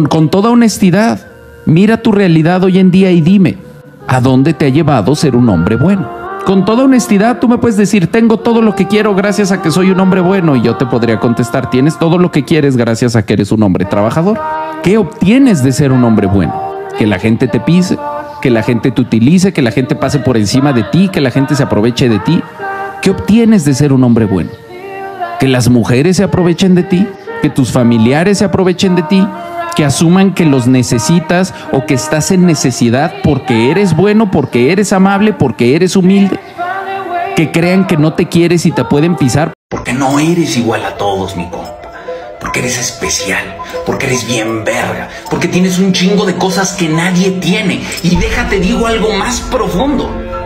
Con toda honestidad, mira tu realidad hoy en día y dime, ¿a dónde te ha llevado ser un hombre bueno? Con toda honestidad, tú me puedes decir, tengo todo lo que quiero gracias a que soy un hombre bueno, y yo te podría contestar, tienes todo lo que quieres gracias a que eres un hombre trabajador. ¿Qué obtienes de ser un hombre bueno? Que la gente te pise, que la gente te utilice, que la gente pase por encima de ti, que la gente se aproveche de ti. ¿Qué obtienes de ser un hombre bueno? Que las mujeres se aprovechen de ti, que tus familiares se aprovechen de ti, que asuman que los necesitas o que estás en necesidad porque eres bueno, porque eres amable, porque eres humilde. Que crean que no te quieres y te pueden pisar. Porque no eres igual a todos, mi compa. Porque eres especial, porque eres bien verga, porque tienes un chingo de cosas que nadie tiene. Y déjate digo algo más profundo.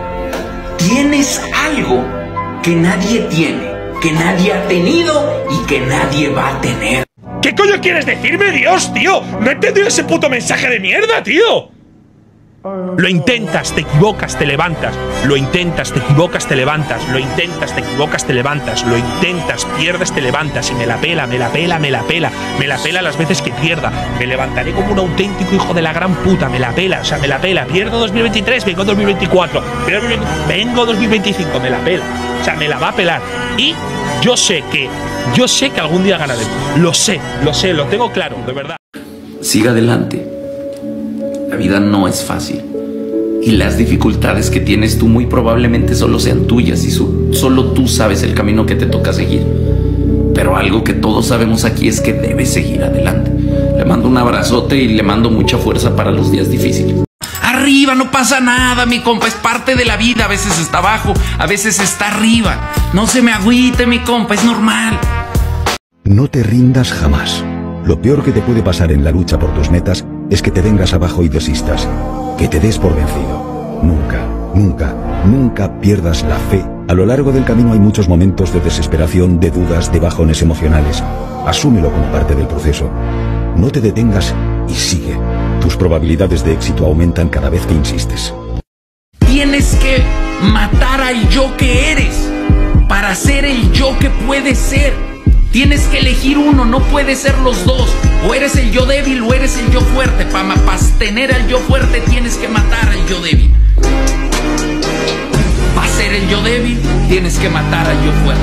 Tienes algo que nadie tiene, que nadie ha tenido y que nadie va a tener. ¿Qué coño quieres decirme, Dios, tío? No he entendido ese puto mensaje de mierda, tío. Lo intentas, te equivocas, te levantas. Lo intentas, te equivocas, te levantas. Lo intentas, te equivocas, te levantas. Lo intentas, pierdes, te levantas. Y me la pela, me la pela, me la pela. Me la pela las veces que pierda. Me levantaré como un auténtico hijo de la gran puta. Me la pela, o sea, me la pela. Pierdo 2023, vengo 2024. Vengo 2025, me la pela. O sea, me la va a pelar. Y yo sé que algún día ganaremos. Lo sé, lo tengo claro, de verdad. Siga adelante. La vida no es fácil. Y las dificultades que tienes tú muy probablemente solo sean tuyas y solo tú sabes el camino que te toca seguir. Pero algo que todos sabemos aquí es que debes seguir adelante. Le mando un abrazote y le mando mucha fuerza para los días difíciles. Arriba, no pasa nada, mi compa, es parte de la vida. A veces está abajo, a veces está arriba. No se me agüite, mi compa, es normal. No te rindas jamás. Lo peor que te puede pasar en la lucha por tus metas es que te vengas abajo y desistas, que te des por vencido. Nunca, nunca, nunca pierdas la fe. A lo largo del camino hay muchos momentos de desesperación, de dudas, de bajones emocionales. Asúmelo como parte del proceso. No te detengas y sigue. Tus probabilidades de éxito aumentan cada vez que insistes. Tienes que matar al yo que eres para ser el yo que puedes ser. Tienes que elegir uno, no puedes ser los dos. O eres el yo débil o eres el yo fuerte. Para tener al yo fuerte tienes que matar al yo débil. Para ser el yo débil tienes que matar al yo fuerte.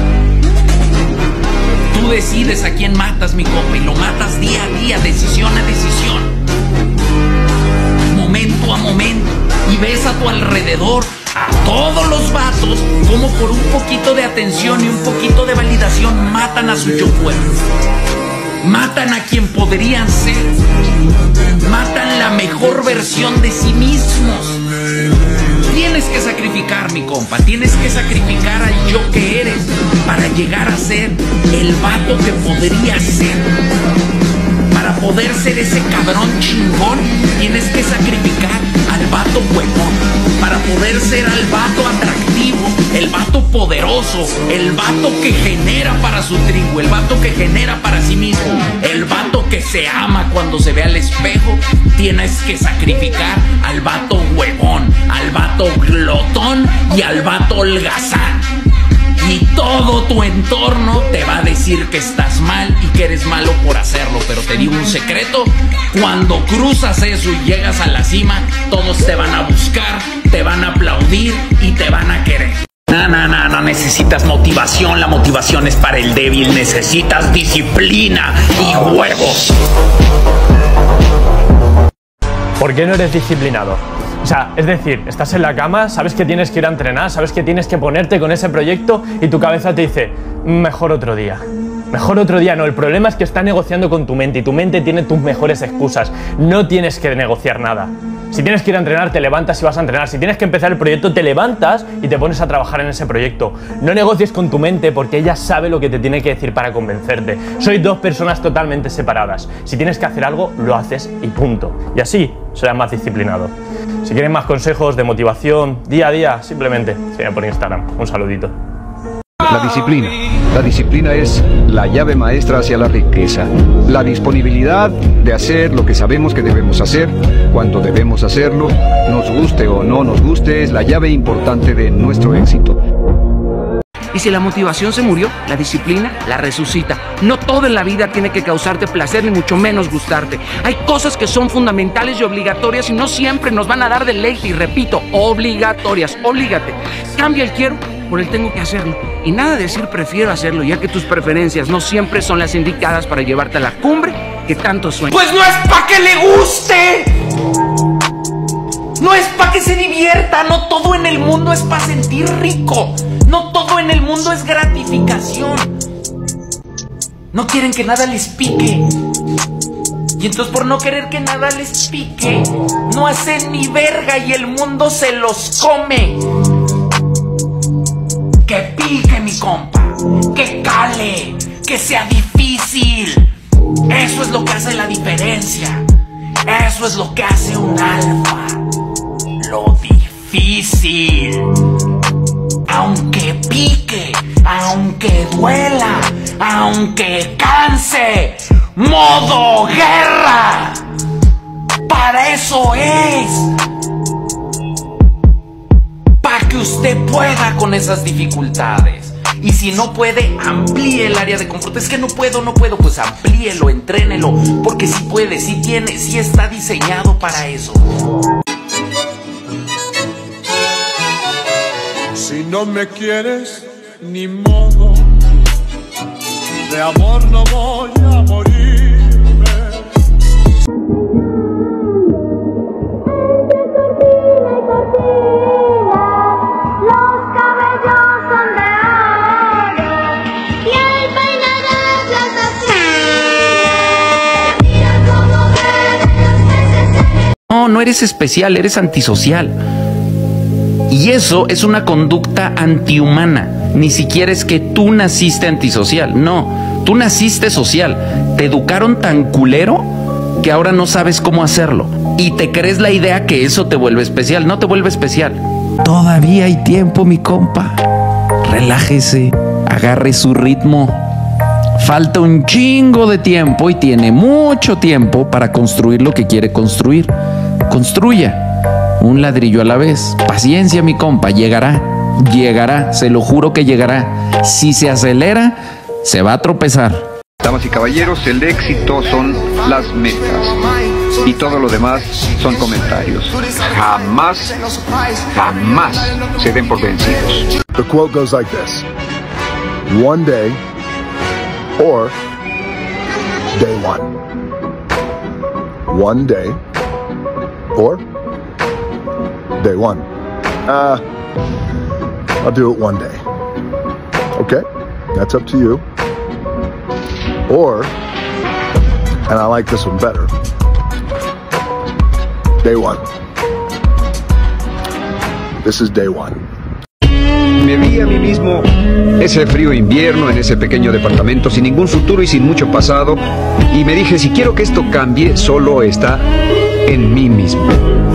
Tú decides a quién matas, mi compa, y lo matas día a día, decisión a decisión, momento a momento. Y ves a tu alrededor a todos los vatos como por un poquito de atención y un poquito de validación matan a su yo fuerte. Matan a quien podrían ser. Matan la mejor versión de sí mismos. Tienes que sacrificar, mi compa. Tienes que sacrificar al yo que eres para llegar a ser el vato que podrías ser. Para poder ser ese cabrón chingón, tienes que sacrificar al vato huevón. Para poder ser al vato atractivo, el vato poderoso, el vato que genera para su tribu, el vato que genera para sí mismo, el vato que se ama cuando se ve al espejo, tienes que sacrificar al vato huevón, al vato glotón y al vato holgazán. Y todo tu entorno te va a decir que estás mal y que eres malo por hacerlo. Pero te digo un secreto, cuando cruzas eso y llegas a la cima, todos te van a buscar, te van a aplaudir y te van a querer. No necesitas motivación, la motivación es para el débil. Necesitas disciplina y huevos. ¿Por qué no eres disciplinado? O sea, es decir, estás en la cama, sabes que tienes que ir a entrenar, sabes que tienes que ponerte con ese proyecto y tu cabeza te dice, mejor otro día. Mejor otro día no, el problema es que estás negociando con tu mente y tu mente tiene tus mejores excusas. No tienes que negociar nada. Si tienes que ir a entrenar, te levantas y vas a entrenar. Si tienes que empezar el proyecto, te levantas y te pones a trabajar en ese proyecto. No negocies con tu mente porque ella sabe lo que te tiene que decir para convencerte. Sois dos personas totalmente separadas. Si tienes que hacer algo, lo haces y punto. Y así serás más disciplinado. Si quieren más consejos de motivación día a día, simplemente sígueme por Instagram. Un saludito. La disciplina. La disciplina es la llave maestra hacia la riqueza. La disponibilidad de hacer lo que sabemos que debemos hacer, cuando debemos hacerlo, nos guste o no nos guste, es la llave importante de nuestro éxito. Y si la motivación se murió, la disciplina la resucita. No todo en la vida tiene que causarte placer, ni mucho menos gustarte. Hay cosas que son fundamentales y obligatorias y no siempre nos van a dar deleite. Y repito, obligatorias. Oblígate. Cambia el quiero por el tengo que hacerlo. Y nada de decir prefiero hacerlo, ya que tus preferencias no siempre son las indicadas para llevarte a la cumbre que tanto sueñas. Pues no es pa' que le guste. No es pa' que se divierta. No todo en el mundo es pa' sentir rico. No todo en el mundo es gratificación. No quieren que nada les pique. Y entonces por no querer que nada les pique, no hacen ni verga y el mundo se los come. Que pique, mi compa. Que cale. Que sea difícil. Eso es lo que hace la diferencia. Eso es lo que hace un alfa. Lo difícil. Aunque pique, aunque duela, aunque canse. ¡Modo guerra! Para eso es. Para que usted pueda con esas dificultades. Y si no puede, amplíe el área de confort. Es que no puedo, pues amplíelo, entrénelo. Porque si puede, si tiene, si está diseñado para eso. Si no me quieres, ni modo. De amor no voy a morirme. Los cabellos son de oro y el peinado es así. Mira cómo beben los peces. No eres especial, eres antisocial. Y eso es una conducta antihumana. Ni siquiera es que tú naciste antisocial. No, tú naciste social. Te educaron tan culero que ahora no sabes cómo hacerlo. Y te crees la idea que eso te vuelve especial. No te vuelve especial. Todavía hay tiempo, mi compa. Relájese, agarre su ritmo. Falta un chingo de tiempo y tiene mucho tiempo para construir lo que quiere construir. Construya. Un ladrillo a la vez. Paciencia, mi compa, llegará. Llegará, se lo juro que llegará. Si se acelera, se va a tropezar. Damas y caballeros, el éxito son las metas. Y todo lo demás son comentarios. Jamás, jamás se den por vencidos. The quote goes like this. One day or day one. One day or day one. I'll do it one day. Okay? That's up to you. Or, and I like this one better, day one. This is day one. Me vi a mí mismo ese frío invierno en ese pequeño departamento sin ningún futuro y sin mucho pasado y me dije, si quiero que esto cambie, solo está en mí mismo.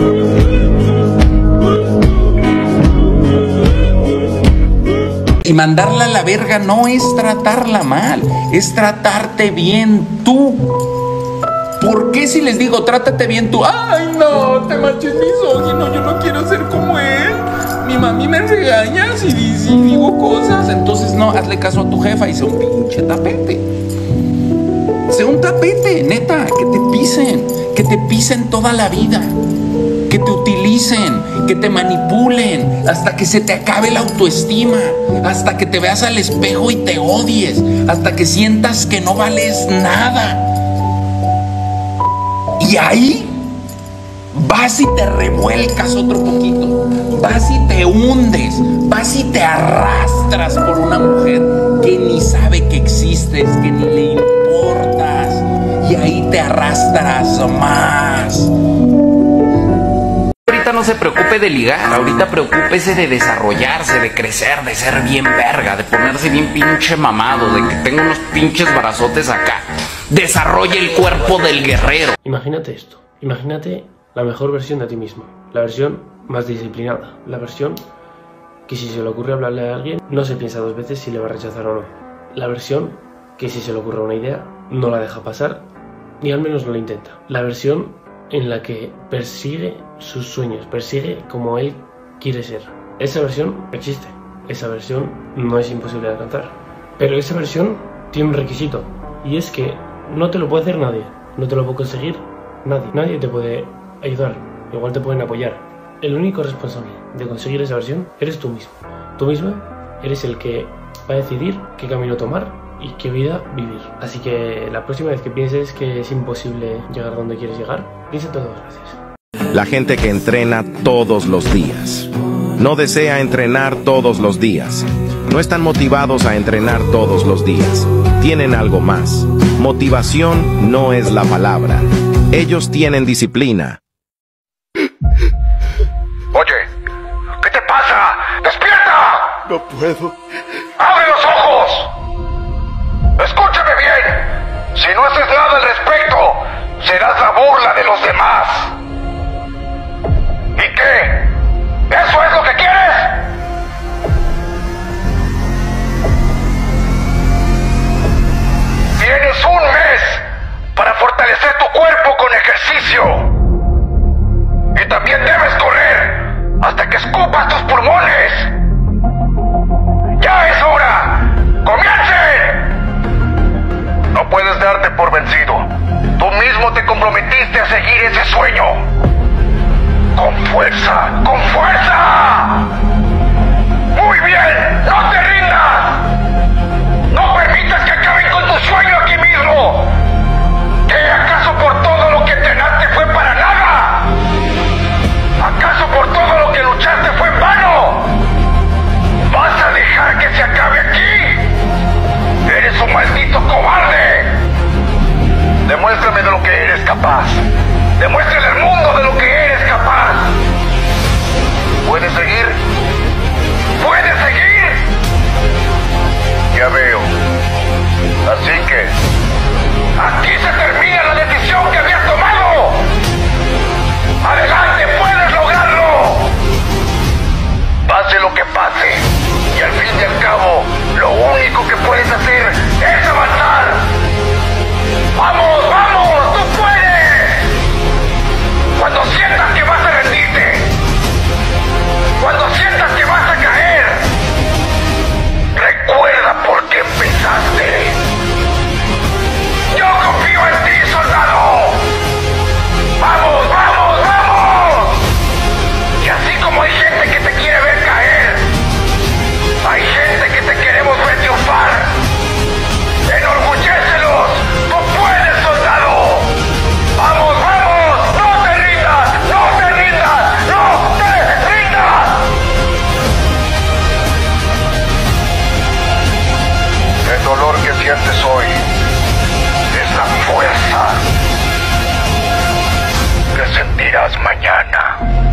Y mandarla a la verga no es tratarla mal, es tratarte bien tú. ¿Por qué si les digo trátate bien tú? Ay, no, te manches misógino, yo no quiero ser como él. Mi mami me regaña si digo cosas. Entonces no, hazle caso a tu jefa y sea un pinche tapete. Sea un tapete, neta, que te pisen toda la vida. Que te utilicen, que te manipulen, hasta que se te acabe la autoestima, hasta que te veas al espejo y te odies, hasta que sientas que no vales nada. Y ahí vas y te revuelcas otro poquito, vas y te hundes, vas y te arrastras por una mujer que ni sabe que existes, que ni le importas, y ahí te arrastras más. Ahorita no se preocupe de ligar, ahorita preocúpese de desarrollarse, de crecer, de ser bien verga, de ponerse bien pinche mamado, de que tenga unos pinches brazotes acá. Desarrolle el cuerpo del guerrero. Imagínate esto, imagínate la mejor versión de ti mismo, la versión más disciplinada, la versión que si se le ocurre hablarle a alguien no se piensa dos veces si le va a rechazar o no, la versión que si se le ocurre una idea no la deja pasar ni al menos no la intenta, la versión en la que persigue sus sueños, persigue como él quiere ser. Esa versión existe esa versión no es imposible de alcanzar. Pero esa versión tiene un requisito, y es que no te lo puede hacer nadie, no te lo puede conseguir nadie. Nadie te puede ayudar, igual te pueden apoyar. El único responsable de conseguir esa versión eres tú mismo. Tú mismo eres el que va a decidir qué camino tomar y qué vida vivir. Así que la próxima vez que pienses que es imposible llegar donde quieres llegar, piénsate 2 veces. La gente que entrena todos los días no desea entrenar todos los días. No están motivados a entrenar todos los días. Tienen algo más. Motivación no es la palabra. Ellos tienen disciplina. Oye, ¿qué te pasa? ¡Despierta! No puedo. ¡Abre los ojos! Escúchame bien. Si no haces nada al respecto, serás la burla de los demás. ¿Y qué? ¿Eso es lo que quieres? Tienes un mes para fortalecer tu cuerpo con ejercicio. Y también debes correr hasta que escupas tus pulmones. ¡Ya es hora! ¡Comiencen! No puedes darte por vencido. Tú mismo te comprometiste a seguir ese sueño. ¡Con fuerza! ¡Con fuerza! ¡Muy bien! ¡No te rindas! ¡No permitas que acaben con tu sueño aquí mismo! ¿Qué acaso por todo lo que entrenaste fue para nada? ¿Acaso por todo lo que luchaste fue en vano? ¿Vas a dejar que se acabe aquí? ¡Eres un maldito cobarde! Demuéstrame de lo que eres capaz. Demuéstrale al mundo de lo que eres capaz. ¿Puedes seguir? ¿Puedes seguir? Ya veo. Así que aquí se termina la decisión que habías tomado. ¡Adelante, puedes lograrlo! Pase lo que pase. Y al fin y al cabo, lo único que puedes hacer es avanzar. ¡Vamos, vamos! ¡Tú puedes! Cuando sientas que vas a rendirte, cuando sientas que vas a caer, recuerda por qué empezaste. ¡Yo confío en ti, soldado! ¡Vamos, vamos, vamos! Y así como hay gente que te quiere ver caer, hay gente que te queremos ver triunfar. ¡Enorgullécelos! ¡Tú puedes, soldado! ¡Vamos, vamos! ¡No te rindas! ¡No te rindas! ¡No te rindas! El dolor que sientes hoy es la fuerza que sentirás mañana.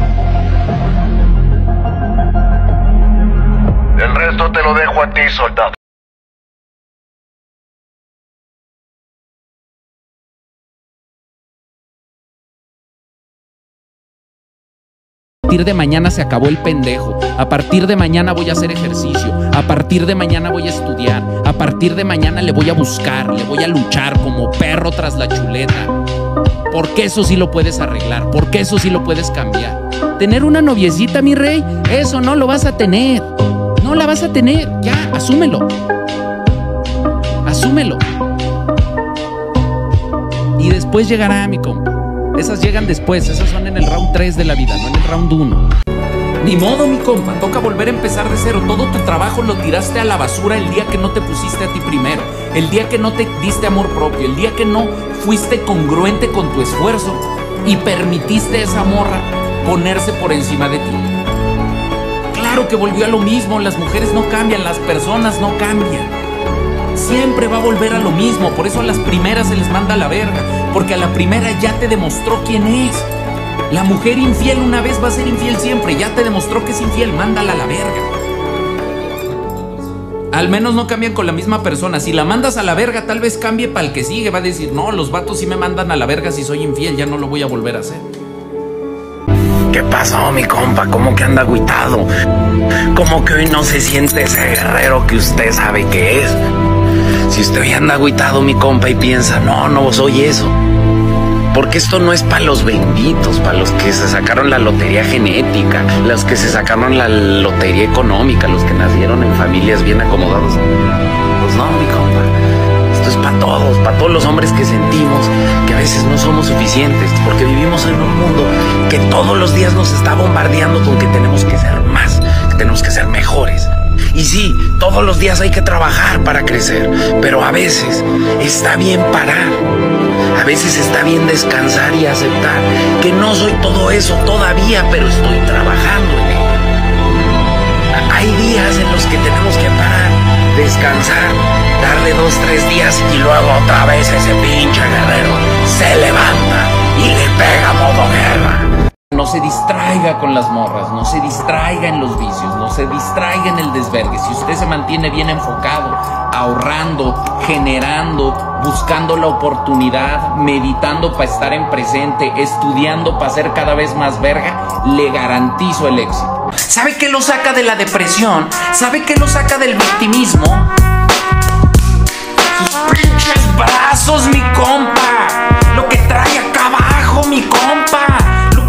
El resto te lo dejo a ti, soldado. A partir de mañana se acabó el pendejo. A partir de mañana voy a hacer ejercicio. A partir de mañana voy a estudiar. A partir de mañana le voy a buscar, le voy a luchar como perro tras la chuleta. Porque eso sí lo puedes arreglar, porque eso sí lo puedes cambiar. Tener una noviecita, mi rey, eso no lo vas a tener. No la vas a tener, ya, asúmelo. Asúmelo. Y después llegará, mi compa. Esas llegan después, esas son en el round 3 de la vida, no en el round 1. Ni modo, mi compa, toca volver a empezar de cero. Todo tu trabajo lo tiraste a la basura el día que no te pusiste a ti primero, el día que no te diste amor propio, el día que no fuiste congruente con tu esfuerzo y permitiste a esa morra ponerse por encima de ti. Claro que volvió a lo mismo, las mujeres no cambian, las personas no cambian. Siempre va a volver a lo mismo, por eso a las primeras se les manda a la verga, porque a la primera ya te demostró quién es. La mujer infiel una vez va a ser infiel siempre, ya te demostró que es infiel, mándala a la verga. Al menos no cambian con la misma persona. Si la mandas a la verga, tal vez cambie para el que sigue, va a decir, no, los vatos sí me mandan a la verga si soy infiel, ya no lo voy a volver a hacer. ¿Qué pasó, mi compa? ¿Cómo que anda agüitado? ¿Cómo que hoy no se siente ese guerrero que usted sabe que es? Si usted hoy anda agüitado, mi compa, y piensa, no, no soy eso. Porque esto no es para los benditos, para los que se sacaron la lotería genética, los que se sacaron la lotería económica, los que nacieron en familias bien acomodadas. Pues no, mi compa. Esto es para todos los hombres que sentimos que a veces no somos suficientes, porque vivimos en un mundo que todos los días nos está bombardeando con que tenemos que ser más, que tenemos que ser mejores. Y sí, todos los días hay que trabajar para crecer, pero a veces está bien parar. A veces está bien descansar y aceptar que no soy todo eso todavía, pero estoy trabajando en ello. Hay días en los que tenemos que parar, descansar, darle 2, 3 días y luego otra vez ese pinche guerrero se levanta y le pega modo guerra. No se distraiga con las morras, no se distraiga en los vicios, no se distraiga en el desvergue. Si usted se mantiene bien enfocado, ahorrando, generando, buscando la oportunidad, meditando para estar en presente, estudiando para ser cada vez más verga, le garantizo el éxito. ¿Sabe qué lo saca de la depresión? ¿Sabe qué lo saca del victimismo? Sus pinches brazos, mi compa. Lo que trae acá abajo, mi compa.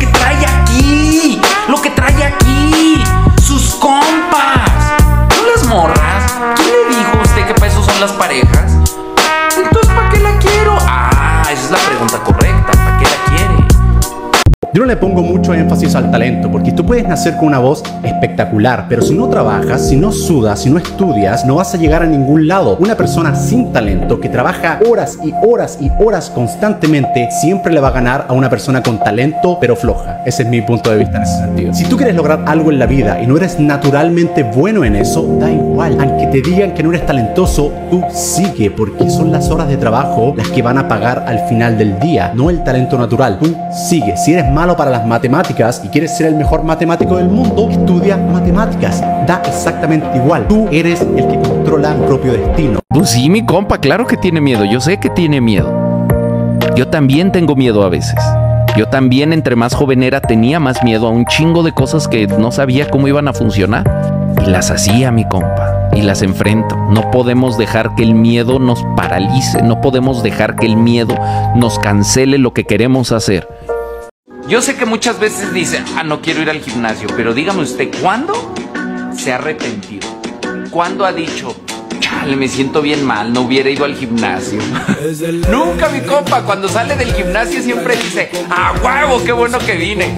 Lo que trae aquí, sus compas, no las morras. ¿Quién le dijo a usted que para eso son las parejas? Entonces, ¿para qué la quiero? Ah, esa es la pregunta correcta. ¿Para qué la quiere? Yo no le pongo mucho énfasis al talento, porque tú puedes nacer con una voz espectacular, pero si no trabajas, si no sudas, si no estudias, no vas a llegar a ningún lado. Una persona sin talento que trabaja horas y horas y horas constantemente siempre le va a ganar a una persona con talento pero floja. Ese es mi punto de vista en ese sentido. Si tú quieres lograr algo en la vida y no eres naturalmente bueno en eso, da igual. Aunque te digan que no eres talentoso, tú sigue, porque son las horas de trabajo las que van a pagar al final del día, no el talento natural. Tú sigue. Si eres malo para las matemáticas y quieres ser el mejor matemático del mundo, estudia matemáticas. Da exactamente igual. Tú eres el que controla tu propio destino. Pues sí, mi compa, claro que tiene miedo. Yo sé que tiene miedo. Yo también tengo miedo a veces. Yo también, entre más joven era, tenía más miedo a un chingo de cosas que no sabía cómo iban a funcionar. Y las hacía, mi compa. Y las enfrento. No podemos dejar que el miedo nos paralice. No podemos dejar que el miedo nos cancele lo que queremos hacer. Yo sé que muchas veces dicen, no quiero ir al gimnasio, pero dígame usted, ¿cuándo se ha arrepentido? ¿Cuándo ha dicho, chale, me siento bien mal, no hubiera ido al gimnasio? Nunca, mi compa. Cuando sale del gimnasio siempre dice, ¡a huevo, qué bueno que vine!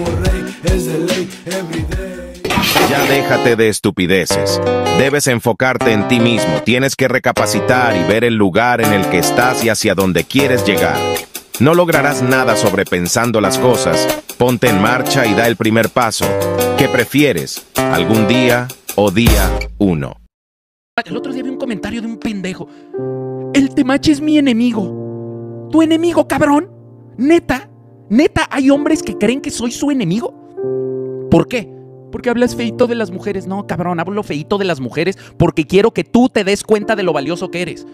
Ya déjate de estupideces. Debes enfocarte en ti mismo. Tienes que recapacitar y ver el lugar en el que estás y hacia dónde quieres llegar. No lograrás nada sobrepensando las cosas. Ponte en marcha y da el primer paso. ¿Qué prefieres? ¿Algún día o día 1? El otro día vi un comentario de un pendejo. El Temache es mi enemigo. ¿Tu enemigo, cabrón? ¿Neta? ¿Neta hay hombres que creen que soy su enemigo? ¿Por qué? Porque hablas feito de las mujeres. No, cabrón, hablo feito de las mujeres porque quiero que tú te des cuenta de lo valioso que eres.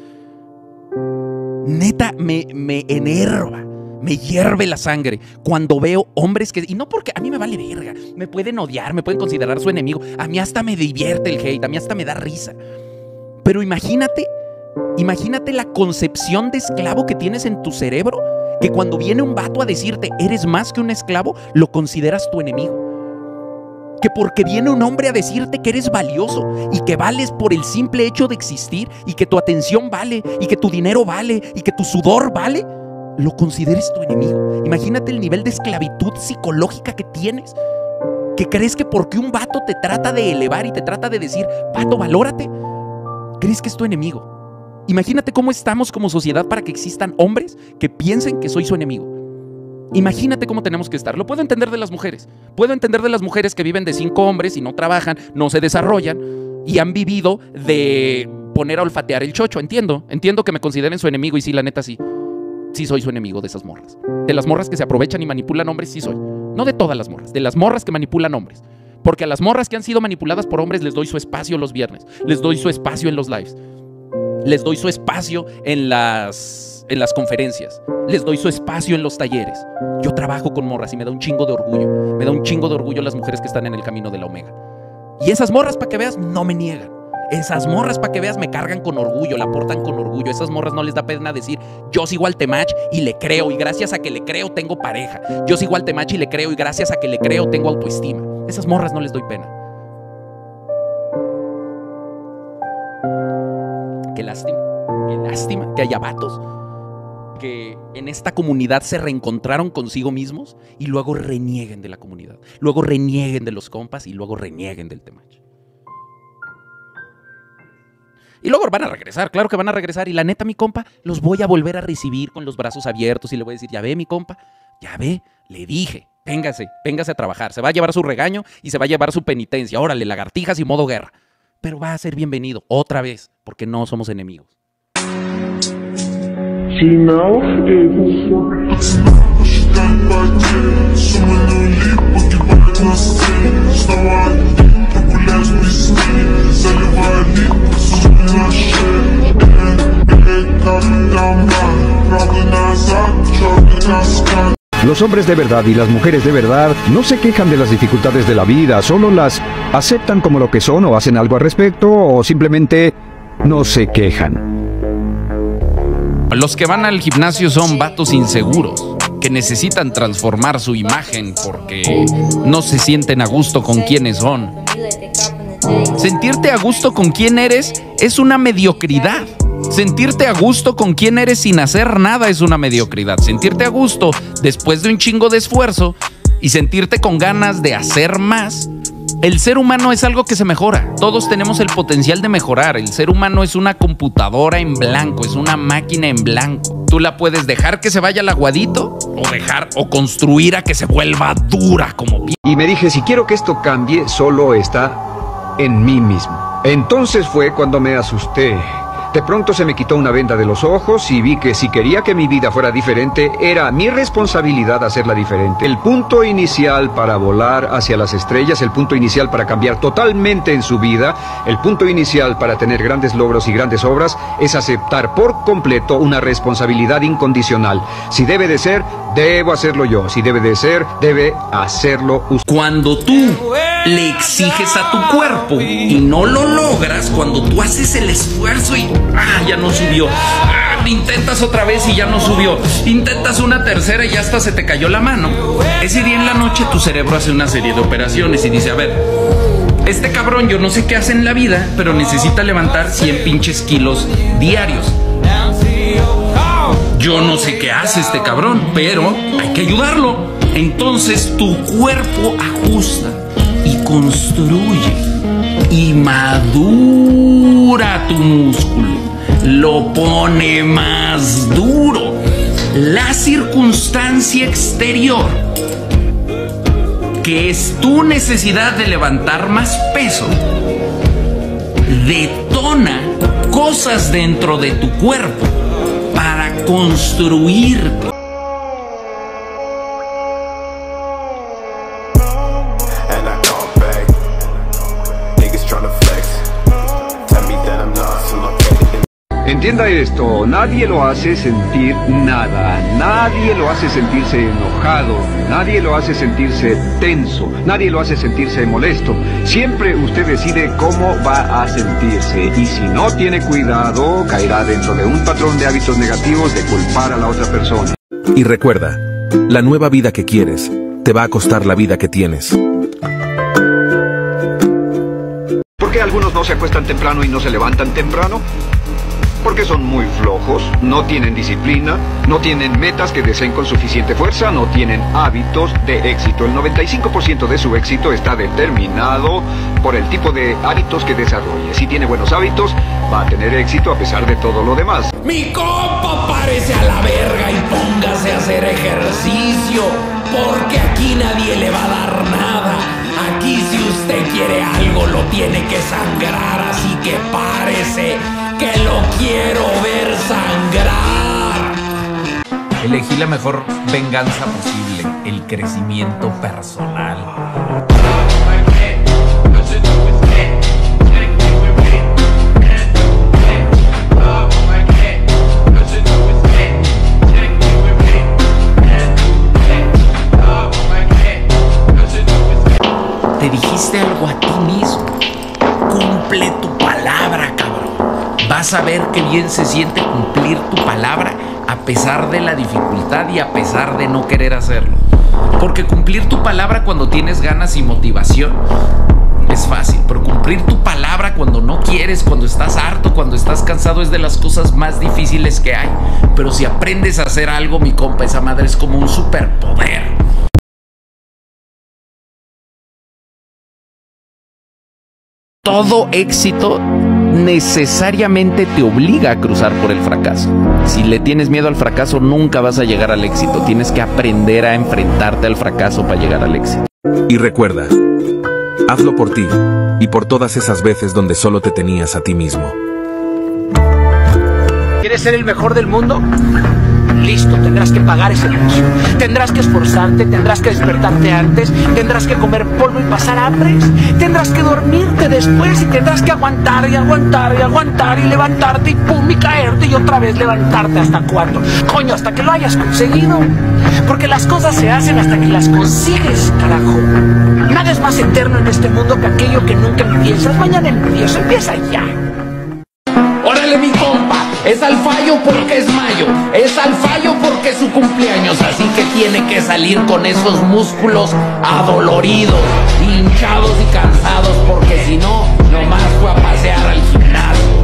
Neta, me enerva, me hierve la sangre cuando veo hombres que... Y no porque a mí me vale verga, me pueden odiar, me pueden considerar su enemigo. A mí hasta me divierte el hate, a mí hasta me da risa. Pero imagínate la concepción de esclavo que tienes en tu cerebro, que cuando viene un vato a decirte eres más que un esclavo, lo consideras tu enemigo. Que porque viene un hombre a decirte que eres valioso y que vales por el simple hecho de existir y que tu atención vale y que tu dinero vale y que tu sudor vale, lo consideres tu enemigo. Imagínate el nivel de esclavitud psicológica que tienes, que crees que porque un vato te trata de elevar y te trata de decir, vato, valórate, crees que es tu enemigo. Imagínate cómo estamos como sociedad para que existan hombres que piensen que soy su enemigo. Imagínate cómo tenemos que estar. Lo puedo entender de las mujeres. Puedo entender de las mujeres que viven de 5 hombres y no trabajan, no se desarrollan y han vivido de poner a olfatear el chocho. Entiendo que me consideren su enemigo y sí, la neta sí. Sí soy su enemigo de esas morras. De las morras que se aprovechan y manipulan hombres, sí soy. No de todas las morras, de las morras que manipulan hombres. Porque a las morras que han sido manipuladas por hombres les doy su espacio los viernes. Les doy su espacio en los lives. Les doy su espacio en las conferencias. Les doy su espacio en los talleres. Yo trabajo con morras y me da un chingo de orgullo. Me da un chingo de orgullo las mujeres que están en el camino de la omega. Y esas morras, para que veas, no me niegan. Esas morras, para que veas, me cargan con orgullo, la portan con orgullo. Esas morras no les da pena decir, yo sigo al Temach y le creo, y gracias a que le creo tengo pareja. Yo sigo al Temach y le creo, y gracias a que le creo tengo autoestima. Esas morras no les doy pena. Qué lástima que haya vatos que en esta comunidad se reencontraron consigo mismos y luego renieguen de la comunidad, luego renieguen de los compas y luego renieguen del Temach. Y luego van a regresar, claro que van a regresar. Y la neta, mi compa, los voy a volver a recibir con los brazos abiertos y le voy a decir, ya ve, mi compa, ya ve, le dije, véngase a trabajar. Se va a llevar su regaño y se va a llevar su penitencia. Órale, lagartijas y modo guerra. Pero va a ser bienvenido otra vez, porque no somos enemigos. Los hombres de verdad y las mujeres de verdad no se quejan de las dificultades de la vida, solo las aceptan como lo que son o hacen algo al respecto o simplemente no se quejan. Los que van al gimnasio son vatos inseguros, que necesitan transformar su imagen porque no se sienten a gusto con quienes son. Sentirte a gusto con quien eres es una mediocridad. Sentirte a gusto con quien eres sin hacer nada es una mediocridad. Sentirte a gusto después de un chingo de esfuerzo y sentirte con ganas de hacer más. El ser humano es algo que se mejora. Todos tenemos el potencial de mejorar. El ser humano es una computadora en blanco, es una máquina en blanco. Tú la puedes dejar que se vaya al aguadito o construir a que se vuelva dura como piedra. Y me dije, si quiero que esto cambie, solo está en mí mismo. Entonces fue cuando me asusté. De pronto se me quitó una venda de los ojos y vi que si quería que mi vida fuera diferente, era mi responsabilidad hacerla diferente. El punto inicial para volar hacia las estrellas, el punto inicial para cambiar totalmente en su vida, el punto inicial para tener grandes logros y grandes obras, es aceptar por completo una responsabilidad incondicional. Si debe de ser, debo hacerlo yo. Si debe de ser, debe hacerlo usted. Cuando tú le exiges a tu cuerpo y no lo logras, cuando tú haces el esfuerzo y ya no subió, intentas otra vez y ya no subió, intentas una tercera y ya hasta se te cayó la mano, ese día en la noche tu cerebro hace una serie de operaciones y dice, a ver, este cabrón yo no sé qué hace en la vida, pero necesita levantar 100 pinches kilos diarios. Yo no sé qué hace este cabrón, pero hay que ayudarlo. Entonces tu cuerpo ajusta y construye y madura tu músculo, lo pone más duro. La circunstancia exterior, que es tu necesidad de levantar más peso, detona cosas dentro de tu cuerpo para construirte. Entienda esto, nadie lo hace sentir nada, nadie lo hace sentirse enojado, nadie lo hace sentirse tenso, nadie lo hace sentirse molesto. Siempre usted decide cómo va a sentirse y si no tiene cuidado, caerá dentro de un patrón de hábitos negativos de culpar a la otra persona. Y recuerda, la nueva vida que quieres te va a costar la vida que tienes. ¿Por qué algunos no se acuestan temprano y no se levantan temprano? Porque son muy flojos, no tienen disciplina, no tienen metas que deseen con suficiente fuerza, no tienen hábitos de éxito. El 95% de su éxito está determinado por el tipo de hábitos que desarrolle. Si tiene buenos hábitos, va a tener éxito a pesar de todo lo demás. Mi compa, párese a la verga y póngase a hacer ejercicio, porque aquí nadie le va a dar nada. Aquí si usted quiere algo lo tiene que sangrar, así que párese, que lo quiero ver sangrar. Elegí la mejor venganza posible, el crecimiento personal. Te dijiste algo a ti mismo, cumple tu palabra. palabra, cabrón. Vas a ver qué bien se siente cumplir tu palabra a pesar de la dificultad y a pesar de no querer hacerlo. Porque cumplir tu palabra cuando tienes ganas y motivación es fácil, pero cumplir tu palabra cuando no quieres, cuando estás harto, cuando estás cansado, es de las cosas más difíciles que hay. Pero si aprendes a hacer algo, mi compa, esa madre es como un superpoder. Todo éxito necesariamente te obliga a cruzar por el fracaso. Si le tienes miedo al fracaso, nunca vas a llegar al éxito. Tienes que aprender a enfrentarte al fracaso para llegar al éxito. Y recuerda, hazlo por ti y por todas esas veces donde solo te tenías a ti mismo. ¿Quieres ser el mejor del mundo? Listo, tendrás que pagar ese precio. Tendrás que esforzarte, tendrás que despertarte antes, tendrás que comer polvo y pasar hambres, tendrás que dormirte después y tendrás que aguantar y aguantar y aguantar y levantarte y pum y caerte y otra vez levantarte. ¿Hasta cuándo? Coño, hasta que lo hayas conseguido. Porque las cosas se hacen hasta que las consigues, carajo. Nada es más eterno en este mundo que aquello que nunca empiezas. Mañana empieza ya. ¡Órale, mi compa! Es al fallo porque es mayo, es al fallo porque es su cumpleaños, así que tiene que salir con esos músculos adoloridos, hinchados y cansados, porque si no, nomás fue a pasear al gimnasio.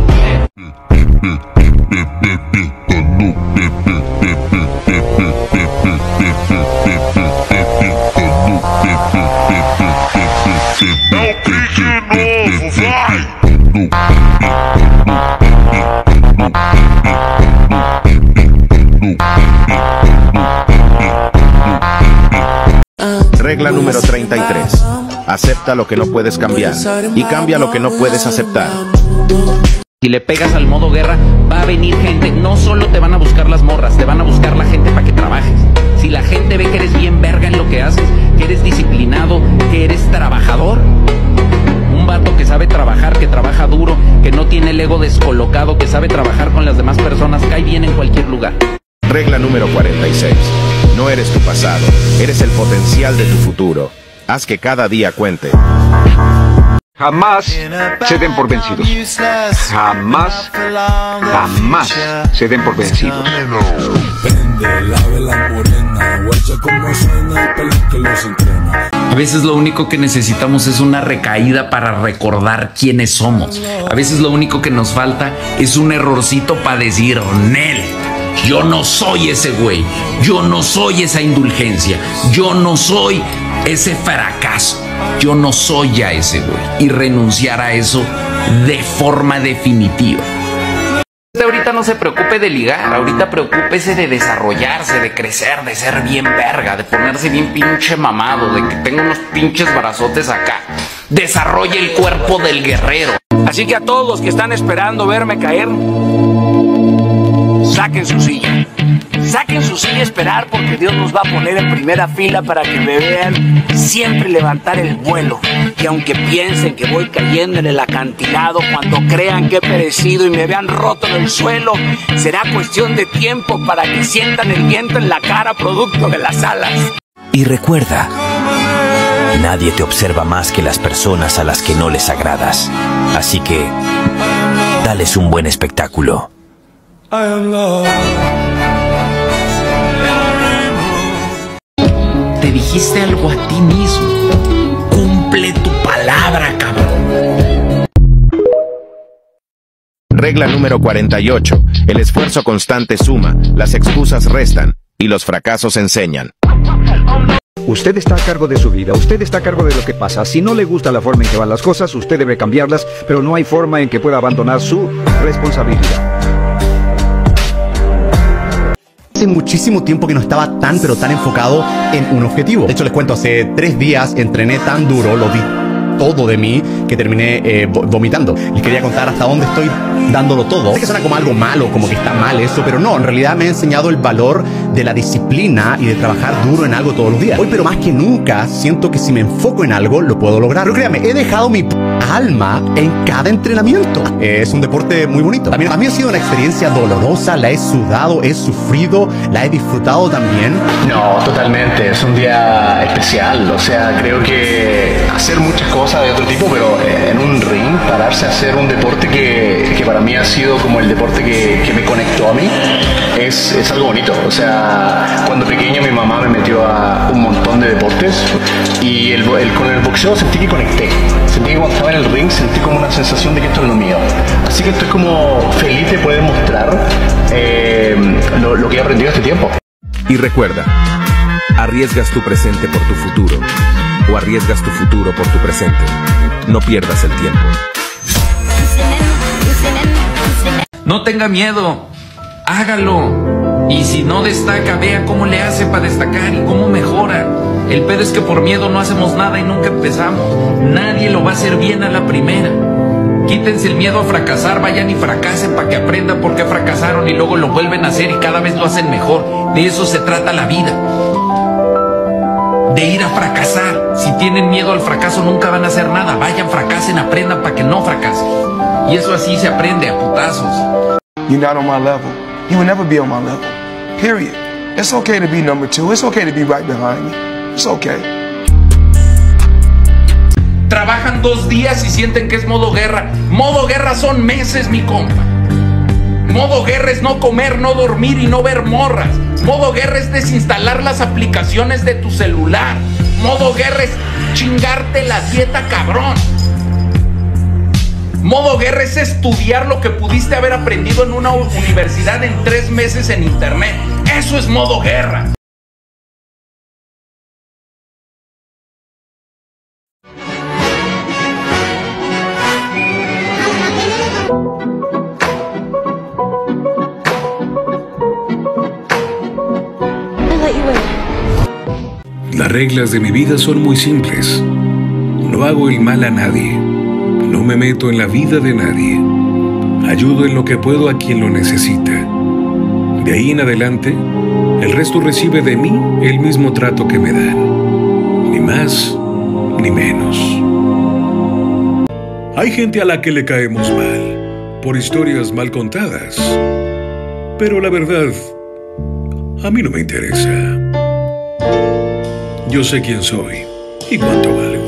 Regla número 33. Acepta lo que no puedes cambiar y cambia lo que no puedes aceptar. Si le pegas al modo guerra, va a venir gente. No solo te van a buscar las morras, te van a buscar la gente para que trabajes. Si la gente ve que eres bien verga en lo que haces, que eres disciplinado, que eres trabajador, un vato que sabe trabajar, que trabaja duro, que no tiene el ego descolocado, que sabe trabajar con las demás personas, cae bien en cualquier lugar. Regla número 46. No eres tu pasado, eres el potencial de tu futuro. Haz que cada día cuente. Jamás se den por vencidos. Jamás se den por vencidos. A veces lo único que necesitamos es una recaída para recordar quiénes somos. A veces lo único que nos falta es un errorcito para decir, Nel, yo no soy ese güey, yo no soy esa indulgencia, yo no soy ese fracaso, yo no soy ya ese güey. Y renunciar a eso de forma definitiva. Ahorita no se preocupe de ligar, ahorita preocúpese de desarrollarse, de crecer, de ser bien verga, de ponerse bien pinche mamado, de que tenga unos pinches brazotes acá. Desarrolle el cuerpo del guerrero. Así que a todos los que están esperando verme caer, saquen su silla. Saquen su silla a esperar, porque Dios nos va a poner en primera fila para que me vean siempre levantar el vuelo. Y aunque piensen que voy cayendo en el acantilado, cuando crean que he perecido y me vean roto en el suelo, será cuestión de tiempo para que sientan el viento en la cara producto de las alas. Y recuerda, nadie te observa más que las personas a las que no les agradas. Así que, dales un buen espectáculo. Te dijiste algo a ti mismo. Cumple tu palabra, cabrón. Regla número 48. El esfuerzo constante suma, las excusas restan y los fracasos enseñan. Usted está a cargo de su vida, usted está a cargo de lo que pasa. Si no le gusta la forma en que van las cosas, usted debe cambiarlas, pero no hay forma en que pueda abandonar su responsabilidad. Hace muchísimo tiempo que no estaba tan pero tan enfocado en un objetivo. De hecho, les cuento, hace 3 días entrené tan duro, lo di todo de mí, que terminé vomitando. Les quería contar hasta dónde estoy dándolo todo. Sé que suena como algo malo, como que está mal eso, pero no, en realidad me ha enseñado el valor de la disciplina y de trabajar duro en algo todos los días. Hoy, pero más que nunca, siento que si me enfoco en algo, lo puedo lograr. Pero créanme, he dejado mi calma en cada entrenamiento. Es un deporte muy bonito. También a mí ha sido una experiencia dolorosa, la he sudado, he sufrido, la he disfrutado también. No, totalmente, es un día especial, o sea, creo que hacer muchas cosas de otro tipo, pero en un ring, pararse a hacer un deporte que para mí ha sido como el deporte que me conectó a mí, es algo bonito. O sea, cuando pequeño mi mamá me metió a un montón de deportes y con el boxeo sentí que conecté. Sentí que cuando estaba en el ring sentí como una sensación de que esto es lo mío. Así que estoy como feliz de poder mostrar lo que he aprendido este tiempo. Y recuerda, arriesgas tu presente por tu futuro o arriesgas tu futuro por tu presente. No pierdas el tiempo. No tenga miedo, hágalo. Y si no destaca, vea cómo le hace para destacar y cómo mejora. El pedo es que por miedo no hacemos nada y nunca empezamos. Nadie lo va a hacer bien a la primera. Quítense el miedo a fracasar, vayan y fracasen para que aprendan por qué fracasaron y luego lo vuelven a hacer y cada vez lo hacen mejor. De eso se trata la vida. De ir a fracasar. Si tienen miedo al fracaso nunca van a hacer nada. Vayan, fracasen, aprendan para que no fracasen. Y eso así se aprende a putazos. You're not on my level. You will never be on my level. Period. It's okay to be number 2. It's okay to be right behind me. It's okay. Trabajan 2 días y sienten que es modo guerra. Modo guerra son meses, mi compa. Modo guerra es no comer, no dormir y no ver morras. Modo guerra es desinstalar las aplicaciones de tu celular. Modo guerra es chingarte la dieta, cabrón. Modo guerra es estudiar lo que pudiste haber aprendido en una universidad en 3 meses en internet. Eso es modo guerra. Las reglas de mi vida son muy simples. No hago el mal a nadie. No me meto en la vida de nadie. Ayudo en lo que puedo a quien lo necesita. De ahí en adelante, el resto recibe de mí el mismo trato que me dan. Ni más, ni menos. Hay gente a la que le caemos mal, por historias mal contadas. Pero la verdad, a mí no me interesa. Yo sé quién soy y cuánto valgo.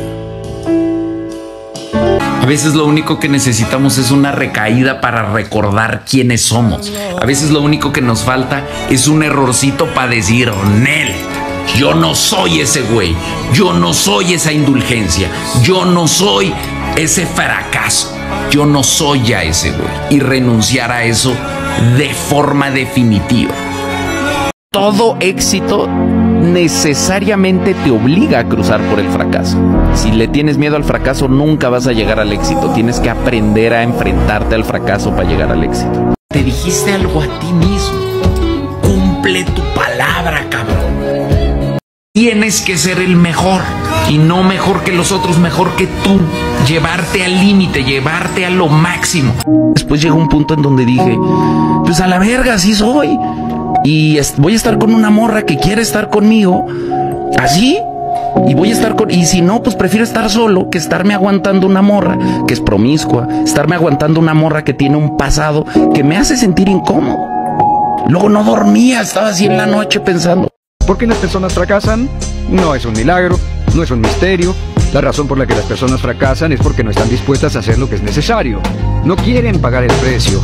A veces lo único que necesitamos es una recaída para recordar quiénes somos. A veces lo único que nos falta es un errorcito para decir, Nel, yo no soy ese güey, yo no soy esa indulgencia, yo no soy ese fracaso, yo no soy ya ese güey. Y renunciar a eso de forma definitiva. Todo éxito necesariamente te obliga a cruzar por el fracaso. Si le tienes miedo al fracaso, nunca vas a llegar al éxito. Tienes que aprender a enfrentarte al fracaso para llegar al éxito. Te dijiste algo a ti mismo. Cumple tu palabra, cabrón. Tienes que ser el mejor. Y no mejor que los otros, mejor que tú. Llevarte al límite, llevarte a lo máximo. Después llegó un punto en donde dije, pues a la verga, así soy. Y voy a estar con una morra que quiere estar conmigo, así, y voy a estar con, y si no, pues prefiero estar solo que estarme aguantando una morra que es promiscua, estarme aguantando una morra que tiene un pasado que me hace sentir incómodo. Luego no dormía, estaba así en la noche pensando. ¿Por qué las personas fracasan? No es un milagro, no es un misterio. La razón por la que las personas fracasan es porque no están dispuestas a hacer lo que es necesario. No quieren pagar el precio.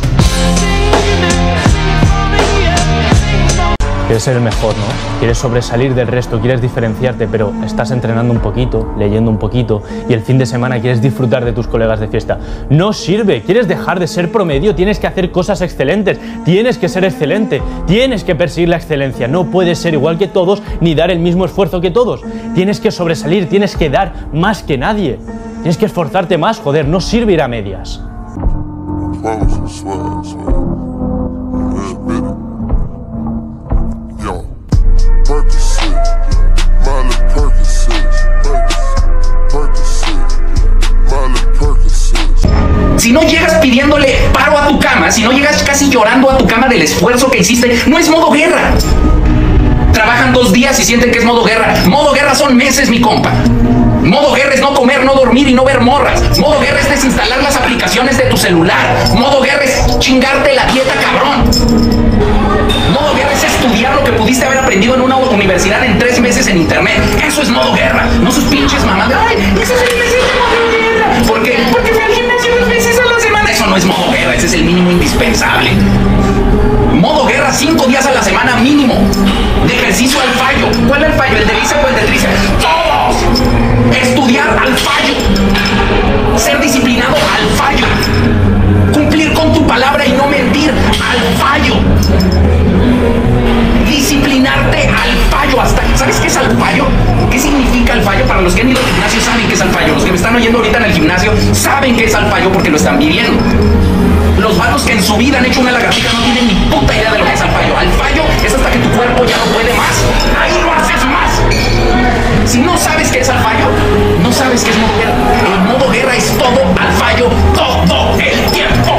Quieres ser el mejor, ¿no? Quieres sobresalir del resto, quieres diferenciarte, pero estás entrenando un poquito, leyendo un poquito y el fin de semana quieres disfrutar de tus colegas de fiesta. No sirve, quieres dejar de ser promedio, tienes que hacer cosas excelentes, tienes que ser excelente, tienes que perseguir la excelencia, no puedes ser igual que todos ni dar el mismo esfuerzo que todos. Tienes que sobresalir, tienes que dar más que nadie, tienes que esforzarte más, joder, no sirve ir a medias. Si no llegas pidiéndole paro a tu cama, si no llegas casi llorando a tu cama del esfuerzo que hiciste, no es modo guerra. Trabajan 2 días y sienten que es modo guerra. Modo guerra son meses, mi compa. Modo guerra es no comer, no dormir y no ver morras. Modo guerra es desinstalar las aplicaciones de tu celular. Modo guerra es chingarte la dieta, cabrón. Modo guerra es estudiar lo que pudiste haber aprendido en una universidad en 3 meses en internet. Eso es modo guerra. No sus pinches mamás de, ay, eso es el mes de modo guerra. ¿Por qué? Porque fui al gimnasio 2 veces a la semana. Eso no es modo guerra, ese es el mínimo indispensable. Modo guerra 5 días a la semana mínimo. De ejercicio al fallo. ¿Cuál es el fallo? ¿El de bíceps o el de tríceps? ¡Todos! Estudiar al fallo. Ser disciplinado al fallo. Cumplir con tu palabra y no mentir al fallo. Disciplinarte al fallo. ¿Sabes qué es al fallo? ¿Qué significa al fallo? Para los que han ido al gimnasio saben qué es al fallo. Los que me están oyendo ahorita en el gimnasio saben qué es al fallo porque lo están viviendo. Los vatos que en su vida han hecho una lagartija no tienen ni puta idea de lo que es al fallo. Al fallo es hasta que tu cuerpo ya no puede más. Ahí lo haces más. Si no sabes qué es al fallo, no sabes qué es modo guerra. El modo guerra es todo al fallo, todo el tiempo.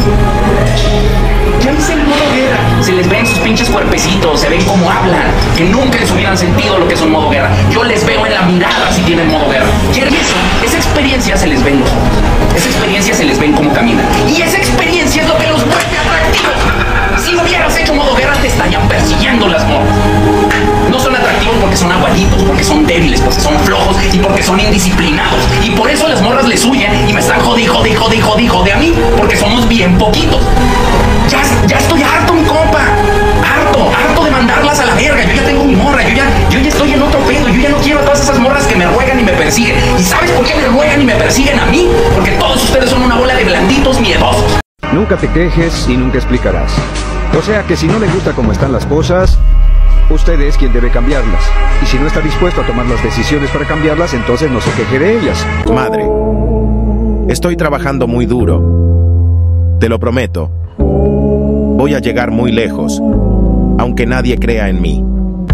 ¿Ya viste el modo guerra? Se les ven sus pinches cuerpecitos, se ven cómo hablan, que nunca les hubieran sentido lo que es un modo guerra. Yo les veo en la mirada si tienen modo guerra. ¿Quieren eso? Esa experiencia se les ve en los ojos. Esa experiencia se les ve en cómo caminan. Y esa experiencia es lo que los vuelve atractivos. Si hubieras hecho modo guerra, te estarían persiguiendo las morras. No son atractivos porque son aguaditos, porque son débiles, porque son flojos y porque son indisciplinados. Y por eso las morras les huyen y me están jode a mí, porque somos bien poquitos. Ya estoy harto, mi compa. Harto de mandarlas a la verga. Yo ya tengo mi morra, yo ya estoy en otro pedo. Yo ya no quiero a todas esas morras que me ruegan y me persiguen. ¿Y sabes por qué me ruegan y me persiguen a mí? Porque todos ustedes son una bola de blanditos miedosos. Nunca te quejes y nunca explicarás. O sea que si no le gusta cómo están las cosas, usted es quien debe cambiarlas. Y si no está dispuesto a tomar las decisiones para cambiarlas, entonces no se queje de ellas. Madre, estoy trabajando muy duro. Te lo prometo. Voy a llegar muy lejos, aunque nadie crea en mí.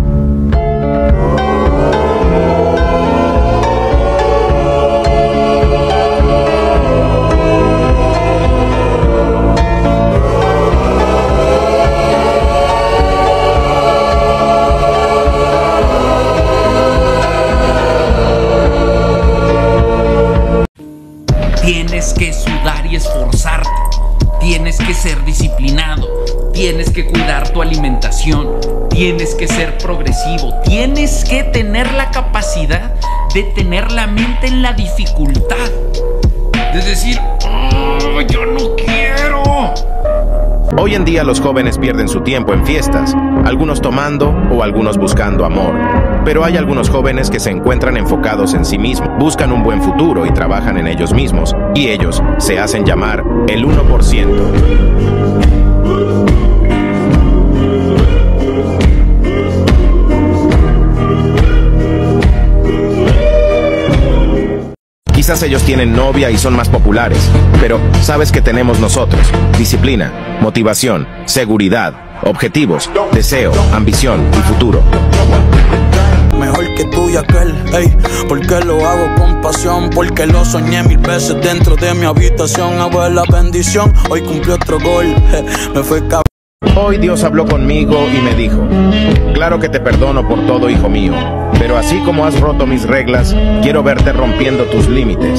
Tienes que sudar y esforzarte. Tienes que ser disciplinado. Tienes que cuidar tu alimentación. Tienes que ser progresivo. Tienes que tener la capacidad de tener la mente en la dificultad. De decir, oh, yo no quiero. Hoy en día los jóvenes pierden su tiempo en fiestas, algunos tomando o algunos buscando amor. Pero hay algunos jóvenes que se encuentran enfocados en sí mismos, buscan un buen futuro y trabajan en ellos mismos. Y ellos se hacen llamar el 1%. Quizás ellos tienen novia y son más populares, pero ¿sabes qué tenemos nosotros? Disciplina, motivación, seguridad, objetivos, deseo, ambición y futuro. Mejor que tú y aquel, ey, porque lo hago con pasión, porque lo soñé 1000 veces dentro de mi habitación. Abuela bendición, hoy cumplí otro gol, me fue cabrón. Hoy Dios habló conmigo y me dijo, claro que te perdono por todo, hijo mío, pero así como has roto mis reglas, quiero verte rompiendo tus límites.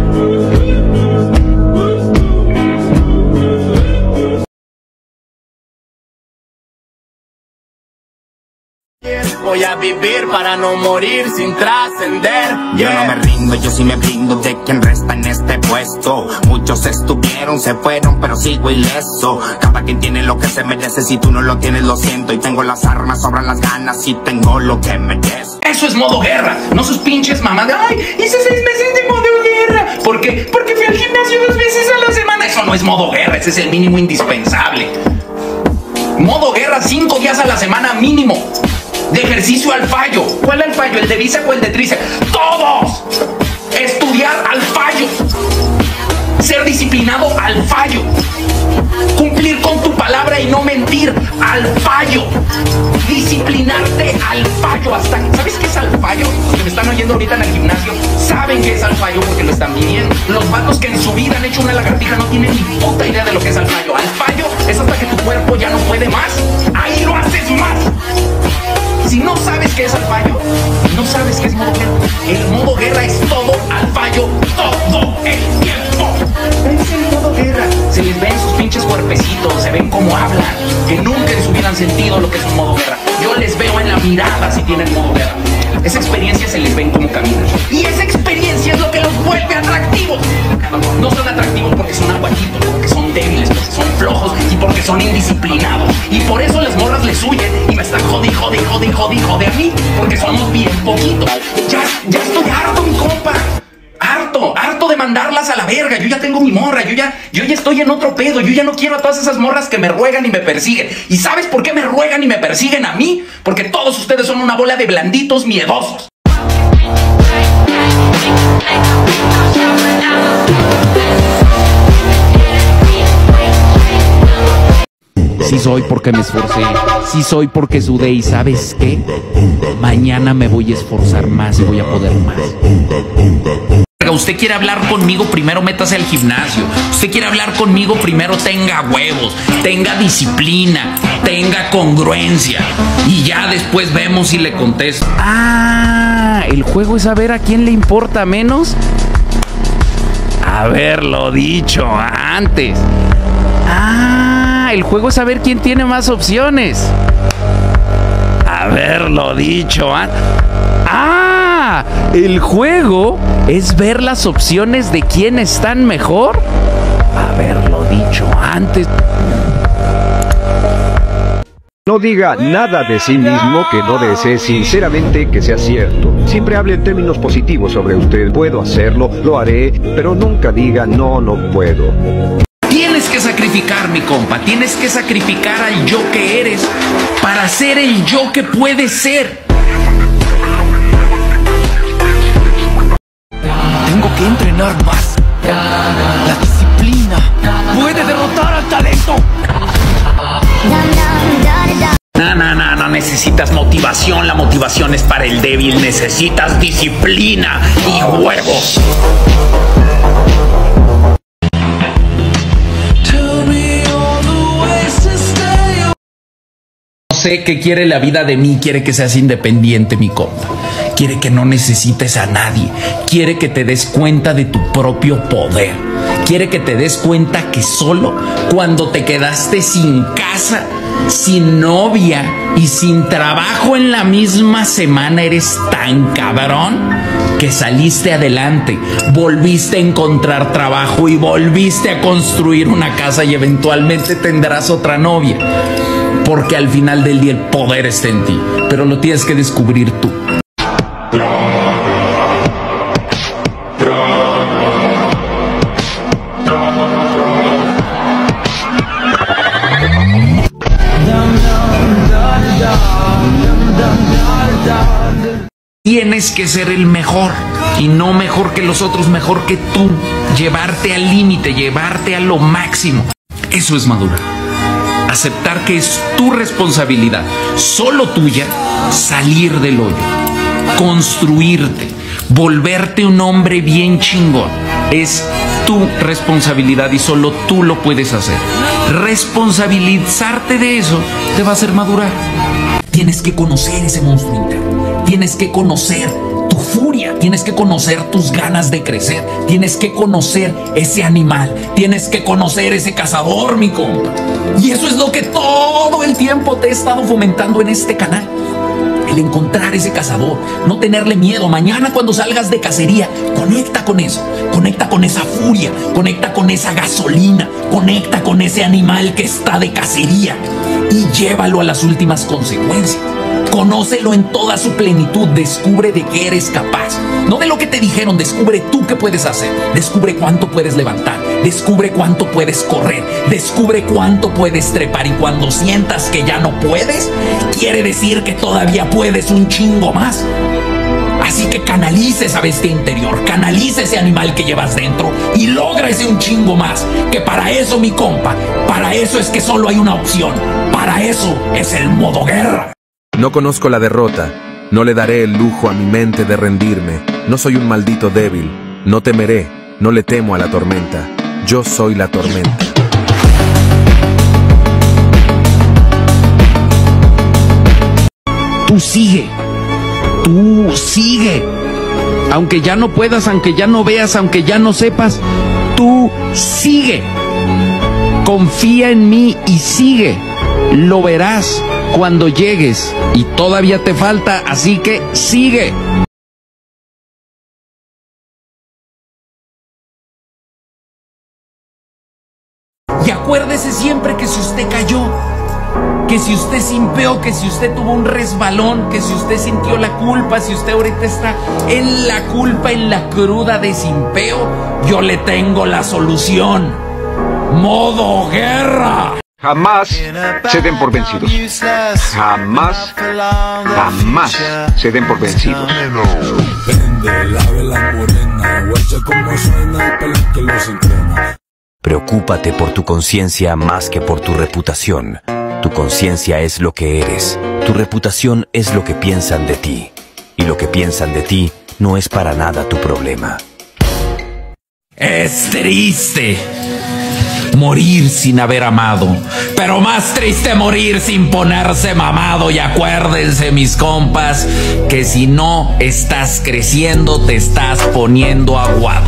Voy a vivir para no morir sin trascender. Yo no me rindo, yo sí me brindo de quien resta en este puesto. Muchos estuvieron, se fueron, pero sigo ileso. Cada quien tiene lo que se merece, si tú no lo tienes lo siento. Y tengo las armas, sobran las ganas y tengo lo que merezco. Eso es modo guerra, no sus pinches mamás de, ay, hice 6 meses de modo guerra. ¿Por qué? Porque fui al gimnasio 2 veces a la semana. Eso no es modo guerra, ese es el mínimo indispensable. Modo guerra 5 días a la semana mínimo. De ejercicio al fallo. ¿Cuál es el fallo? ¿El de bíceps o el de tríceps? ¡Todos! Estudiar al fallo. Ser disciplinado al fallo. Cumplir con tu palabra y no mentir al fallo. Disciplinarte al fallo. ¿Sabes qué es al fallo? Los que me están oyendo ahorita en el gimnasio saben qué es al fallo porque lo están viviendo. Los vatos que en su vida han hecho una lagartija no tienen ni puta idea de lo que es al fallo. Al fallo es hasta que tu cuerpo ya no puede más. Ahí lo haces más. Si no sabes qué es al fallo, no sabes qué es modo guerra. El modo guerra es todo al fallo, todo el tiempo. Es el modo guerra. Se les ven sus pinches cuerpecitos, se ven cómo hablan, que nunca en su vida han sentido lo que es un modo guerra. Yo les veo en la mirada si tienen modo guerra. Esa experiencia se les ven cómo caminan. Y esa experiencia es lo que los vuelve atractivos. No son atractivos porque son aguajitos, porque son débiles, porque son flojos y porque son indisciplinados. Y por eso las morras les huyen y me están jode a mí, porque somos bien poquitos. Ya estoy harto, mi compa. Harto de mandarlas a la verga. Yo ya tengo mi morra, yo ya estoy en otro pedo. Yo ya no quiero a todas esas morras que me ruegan y me persiguen. ¿Y sabes por qué me ruegan y me persiguen a mí? Porque todos ustedes son una bola de blanditos miedosos. Sí soy porque me esforcé, sí soy porque sudé y ¿sabes qué? Mañana me voy a esforzar más y voy a poder más. Usted quiere hablar conmigo, primero métase al gimnasio. Usted quiere hablar conmigo, primero tenga huevos, tenga disciplina, tenga congruencia. Y ya después vemos si le contesto. Ah, el juego es saber a quién le importa menos. Haberlo dicho antes. Ah, el juego es saber quién tiene más opciones. Haberlo dicho antes. Ah, el juego es ver las opciones de quién están mejor. Haberlo dicho antes. No diga nada de sí mismo que no desee sinceramente que sea cierto. Siempre hable en términos positivos sobre usted. Puedo hacerlo, lo haré, pero nunca diga no puedo. Tienes que sacrificar, mi compa. Tienes que sacrificar al yo que eres para ser el yo que puedes ser. Tengo que entrenar más. La disciplina puede derrotar al talento. No necesitas motivación. La motivación es para el débil. Necesitas disciplina y huevos. Sé que quiere la vida de mí, quiere que seas independiente, mi compa. Quiere que no necesites a nadie. Quiere que te des cuenta de tu propio poder. Quiere que te des cuenta que solo cuando te quedaste sin casa, sin novia y sin trabajo en la misma semana eres tan cabrón que saliste adelante, volviste a encontrar trabajo y volviste a construir una casa y eventualmente tendrás otra novia. Porque al final del día el poder está en ti, pero lo tienes que descubrir tú. Tienes que ser el mejor y no mejor que los otros, mejor que tú. Llevarte al límite, llevarte a lo máximo. Eso es madurar. Aceptar que es tu responsabilidad, solo tuya, salir del hoyo, construirte, volverte un hombre bien chingón. Es tu responsabilidad y solo tú lo puedes hacer. Responsabilizarte de eso te va a hacer madurar. Tienes que conocer ese monstruo interno. Tienes que conocer tu furia. Tienes que conocer tus ganas de crecer. Tienes que conocer ese animal. Tienes que conocer ese cazador, mi compa. Y eso es lo que todo el tiempo te he estado fomentando en este canal. El encontrar ese cazador, no tenerle miedo. Mañana cuando salgas de cacería, conecta con eso, conecta con esa furia, conecta con esa gasolina, conecta con ese animal que está de cacería y llévalo a las últimas consecuencias. Conócelo en toda su plenitud, descubre de qué eres capaz, no de lo que te dijeron, descubre tú qué puedes hacer, descubre cuánto puedes levantar, descubre cuánto puedes correr, descubre cuánto puedes trepar y cuando sientas que ya no puedes, quiere decir que todavía puedes un chingo más. Así que canalice esa bestia interior, canalice ese animal que llevas dentro y logra ese un chingo más, que para eso, mi compa, para eso es que solo hay una opción, para eso es el modo guerra. No conozco la derrota, no le daré el lujo a mi mente de rendirme. No soy un maldito débil, no temeré, no le temo a la tormenta. Yo soy la tormenta. Tú sigue. Tú sigue. Aunque ya no puedas, aunque ya no veas, aunque ya no sepas, tú sigue. Confía en mí y sigue. Lo verás cuando llegues y todavía te falta, así que sigue. Y acuérdese siempre que si usted cayó, que si usted simpeó, que si usted tuvo un resbalón, que si usted sintió la culpa, si usted ahorita está en la culpa, en la cruda de simpeo, yo le tengo la solución. Modo guerra. Jamás se den por vencidos. Jamás, jamás se den por vencidos. Preocúpate por tu conciencia más que por tu reputación. Tu conciencia es lo que eres. Tu reputación es lo que piensan de ti. Y lo que piensan de ti no es para nada tu problema. Es triste morir sin haber amado, pero más triste morir sin ponerse mamado. Y acuérdense, mis compas, que si no estás creciendo, te estás poniendo aguado.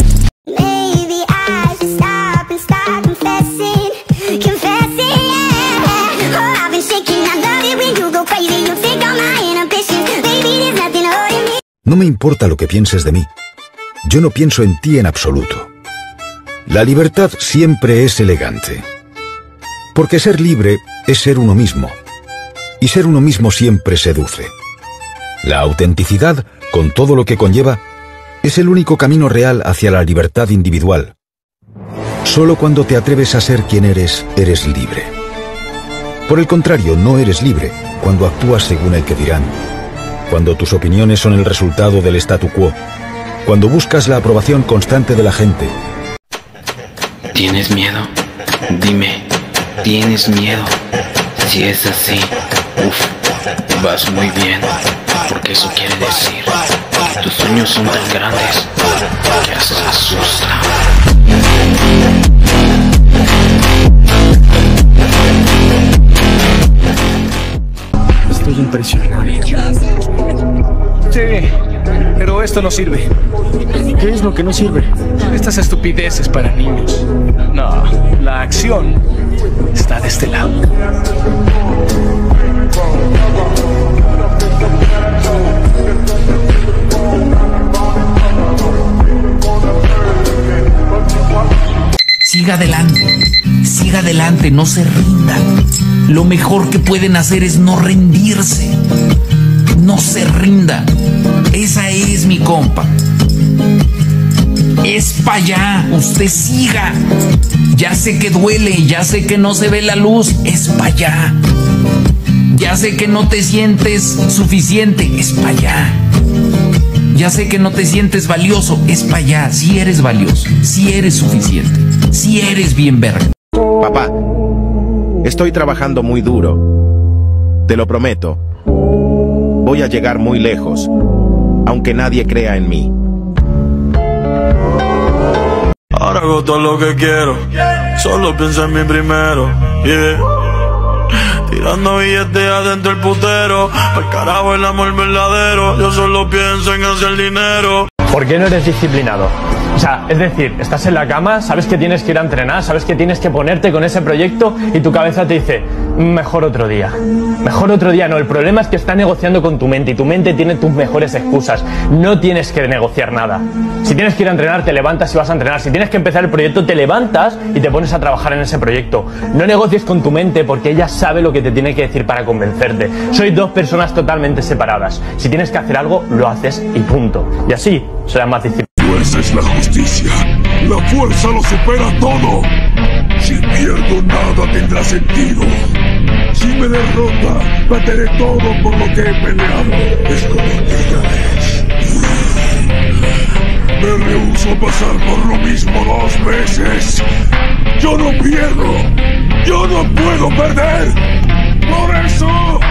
No me importa lo que pienses de mí. Yo no pienso en ti en absoluto. La libertad siempre es elegante. Porque ser libre es ser uno mismo. Y ser uno mismo siempre seduce. La autenticidad, con todo lo que conlleva, es el único camino real hacia la libertad individual. Solo cuando te atreves a ser quien eres, eres libre. Por el contrario, no eres libre cuando actúas según el que dirán. Cuando tus opiniones son el resultado del statu quo. Cuando buscas la aprobación constante de la gente. ¿Tienes miedo? Dime, ¿tienes miedo? Si es así, vas muy bien, porque eso quiere decir que tus sueños son tan grandes que hasta asustan. Estoy impresionado. Sí, pero esto no sirve. ¿Qué es lo que no sirve? Estas estupideces para niños. No, la acción está de este lado. Siga adelante, no se rindan. Lo mejor que pueden hacer es no rendirse. No se rinda. Esa es mi compa. Es para allá, usted siga. Ya sé que duele, ya sé que no se ve la luz, es para allá. Ya sé que no te sientes suficiente, es para allá. Ya sé que no te sientes valioso, es para allá. Sí eres valioso, sí eres suficiente, sí eres bien verga. Papá, estoy trabajando muy duro. Te lo prometo. Voy a llegar muy lejos, aunque nadie crea en mí. Ahora hago todo lo que quiero, solo pienso en mí primero, yeah. Tirando billetes adentro el putero, al carajo el amor verdadero, yo solo pienso en hacer dinero. ¿Por qué no eres disciplinado? O sea, es decir, estás en la cama, sabes que tienes que ir a entrenar, sabes que tienes que ponerte con ese proyecto y tu cabeza te dice, mejor otro día. Mejor otro día no, el problema es que estás negociando con tu mente y tu mente tiene tus mejores excusas. No tienes que negociar nada. Si tienes que ir a entrenar, te levantas y vas a entrenar. Si tienes que empezar el proyecto, te levantas y te pones a trabajar en ese proyecto. No negocies con tu mente porque ella sabe lo que te tiene que decir para convencerte. Sois dos personas totalmente separadas. Si tienes que hacer algo, lo haces y punto. Y así serás más disciplinado. Fuerza es la justicia. La fuerza lo supera todo. Si pierdo, nada tendrá sentido. Si me derrota, bateré todo por lo que he peleado. Es como aquella vez. Me rehúso a pasar por lo mismo 2 veces. Yo no pierdo. Yo no puedo perder. Por eso...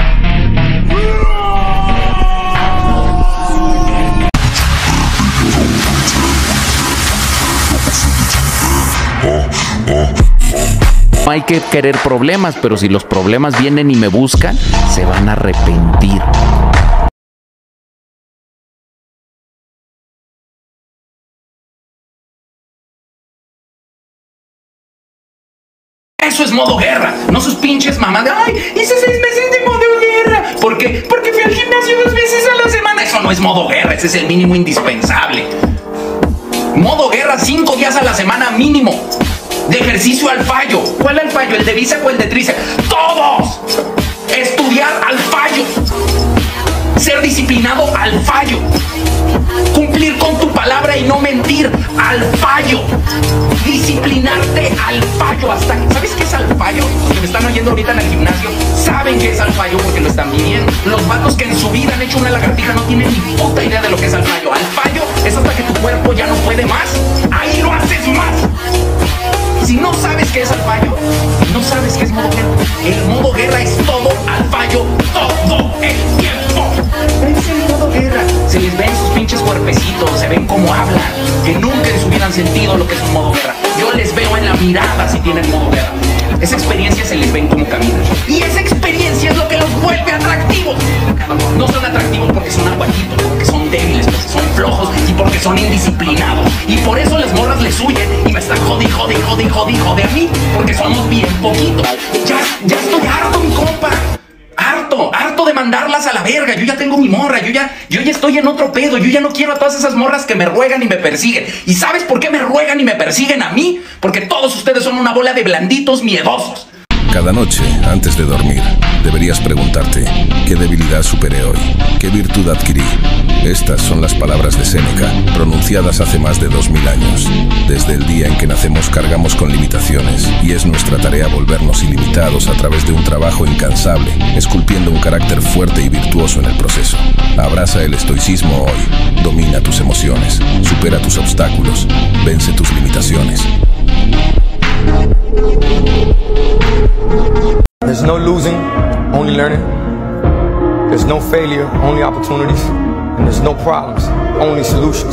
No hay que querer problemas, pero si los problemas vienen y me buscan, se van a arrepentir. Eso es modo guerra, no sus pinches mamás de, ay, hice 6 meses de modo guerra. ¿Por qué? Porque fui al gimnasio 2 veces a la semana. Eso no es modo guerra, ese es el mínimo indispensable. Modo guerra 5 días a la semana mínimo. De ejercicio al fallo. ¿Cuál al fallo? ¿El de bíceps o el de tríceps? ¡Todos! Estudiar al fallo. Ser disciplinado al fallo. Cumplir con tu palabra y no mentir al fallo. Disciplinarte al fallo. ¿Sabes qué es al fallo? Los que me están oyendo ahorita en el gimnasio saben qué es al fallo porque lo están viviendo. Los vatos que en su vida han hecho una lagartija no tienen ni puta idea de lo que es al fallo. Al fallo es hasta que tu cuerpo ya no puede más. Ahí lo haces más. Si no sabes qué es al fallo, no sabes qué es modo guerra. El modo guerra es todo al fallo, todo el tiempo. Es el modo guerra. Se les ven sus pinches cuerpecitos, se ven cómo hablan, que nunca en su vida han sentido lo que es un modo guerra. Yo les veo en la mirada si tienen modo guerra. Esa experiencia se les ven cómo caminan. Y esa experiencia es lo que los vuelve atractivos. No son atractivos porque son aguatitos, porque son débiles, porque son flojos y porque son indisciplinados. Y por eso las morras les huyen y me están jode a mí, porque somos bien poquitos. Ya estoy harto, mi compa. Harto de mandarlas a la verga. Yo ya tengo mi morra, yo ya estoy en otro pedo. Yo ya no quiero a todas esas morras que me ruegan y me persiguen. ¿Y sabes por qué me ruegan y me persiguen a mí? Porque todos ustedes son una bola de blanditos miedosos. Cada noche, antes de dormir, deberías preguntarte, ¿qué debilidad superé hoy? ¿Qué virtud adquirí? Estas son las palabras de Séneca, pronunciadas hace más de 2000 años. Desde el día en que nacemos cargamos con limitaciones, y es nuestra tarea volvernos ilimitados a través de un trabajo incansable, esculpiendo un carácter fuerte y virtuoso en el proceso. Abraza el estoicismo hoy, domina tus emociones, supera tus obstáculos, vence tus limitaciones. There's no losing, only learning. There's no failure, only opportunities. And there's no problems, only solutions.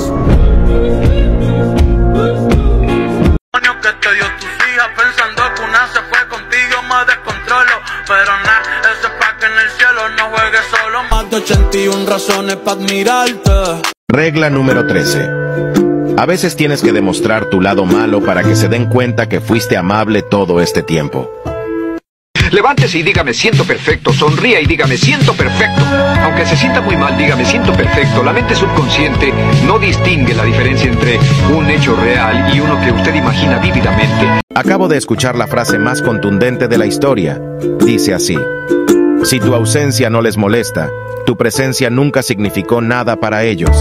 Que te dio tus hijas pensando que una se fue contigo, me descontrolo. Pero nada, ese pa' que en el cielo no juegue solo. Más de 81 razones para admirarte. Regla número 13. A veces tienes que demostrar tu lado malo para que se den cuenta que fuiste amable todo este tiempo. Levántese y dígame siento perfecto, sonría y dígame siento perfecto. Aunque se sienta muy mal, dígame siento perfecto. La mente subconsciente no distingue la diferencia entre un hecho real y uno que usted imagina vívidamente. Acabo de escuchar la frase más contundente de la historia. Dice así: si tu ausencia no les molesta, tu presencia nunca significó nada para ellos.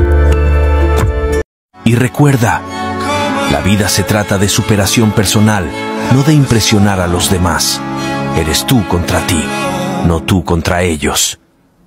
Y recuerda, la vida se trata de superación personal, no de impresionar a los demás. Eres tú contra ti, no tú contra ellos.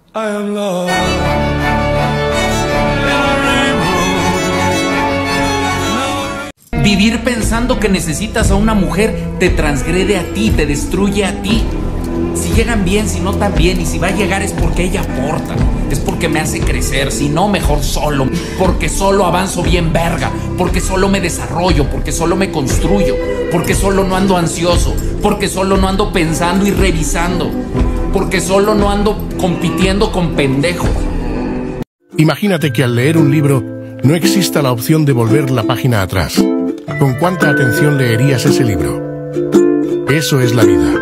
Vivir pensando que necesitas a una mujer te transgrede a ti, te destruye a ti. Si llegan bien, si no tan bien, y si va a llegar es porque ella aporta, es porque me hace crecer, si no mejor solo, porque solo avanzo bien verga, porque solo me desarrollo, porque solo me construyo, porque solo no ando ansioso, porque solo no ando pensando y revisando, porque solo no ando compitiendo con pendejos. Imagínate que al leer un libro no exista la opción de volver la página atrás. ¿Con cuánta atención leerías ese libro? Eso es la vida.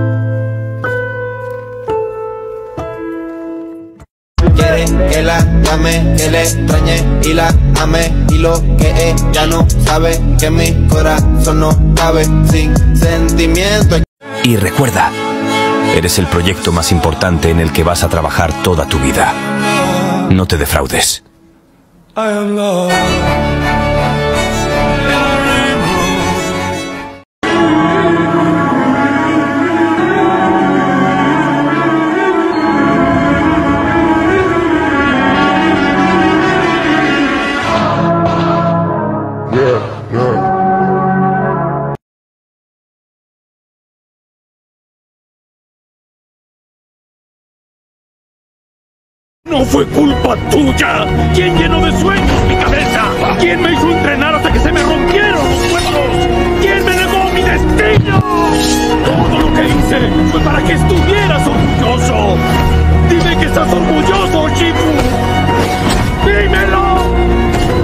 Quiere que la llame, que le extrañe y la ame. Y lo que ella no sabe, que mi corazón no cabe sin sentimiento. Y recuerda, eres el proyecto más importante en el que vas a trabajar toda tu vida. No te defraudes. I am love. No fue culpa tuya. ¿Quién llenó de sueños mi cabeza? ¿Quién me hizo entrenar hasta que se me rompieron los huesos? ¿Quién me negó mi destino? Todo lo que hice fue para que estuvieras orgulloso. Dime que estás orgulloso, Shifu. ¡Dímelo!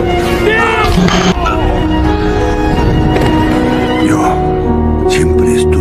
¡Dímelo! Yo siempre estuve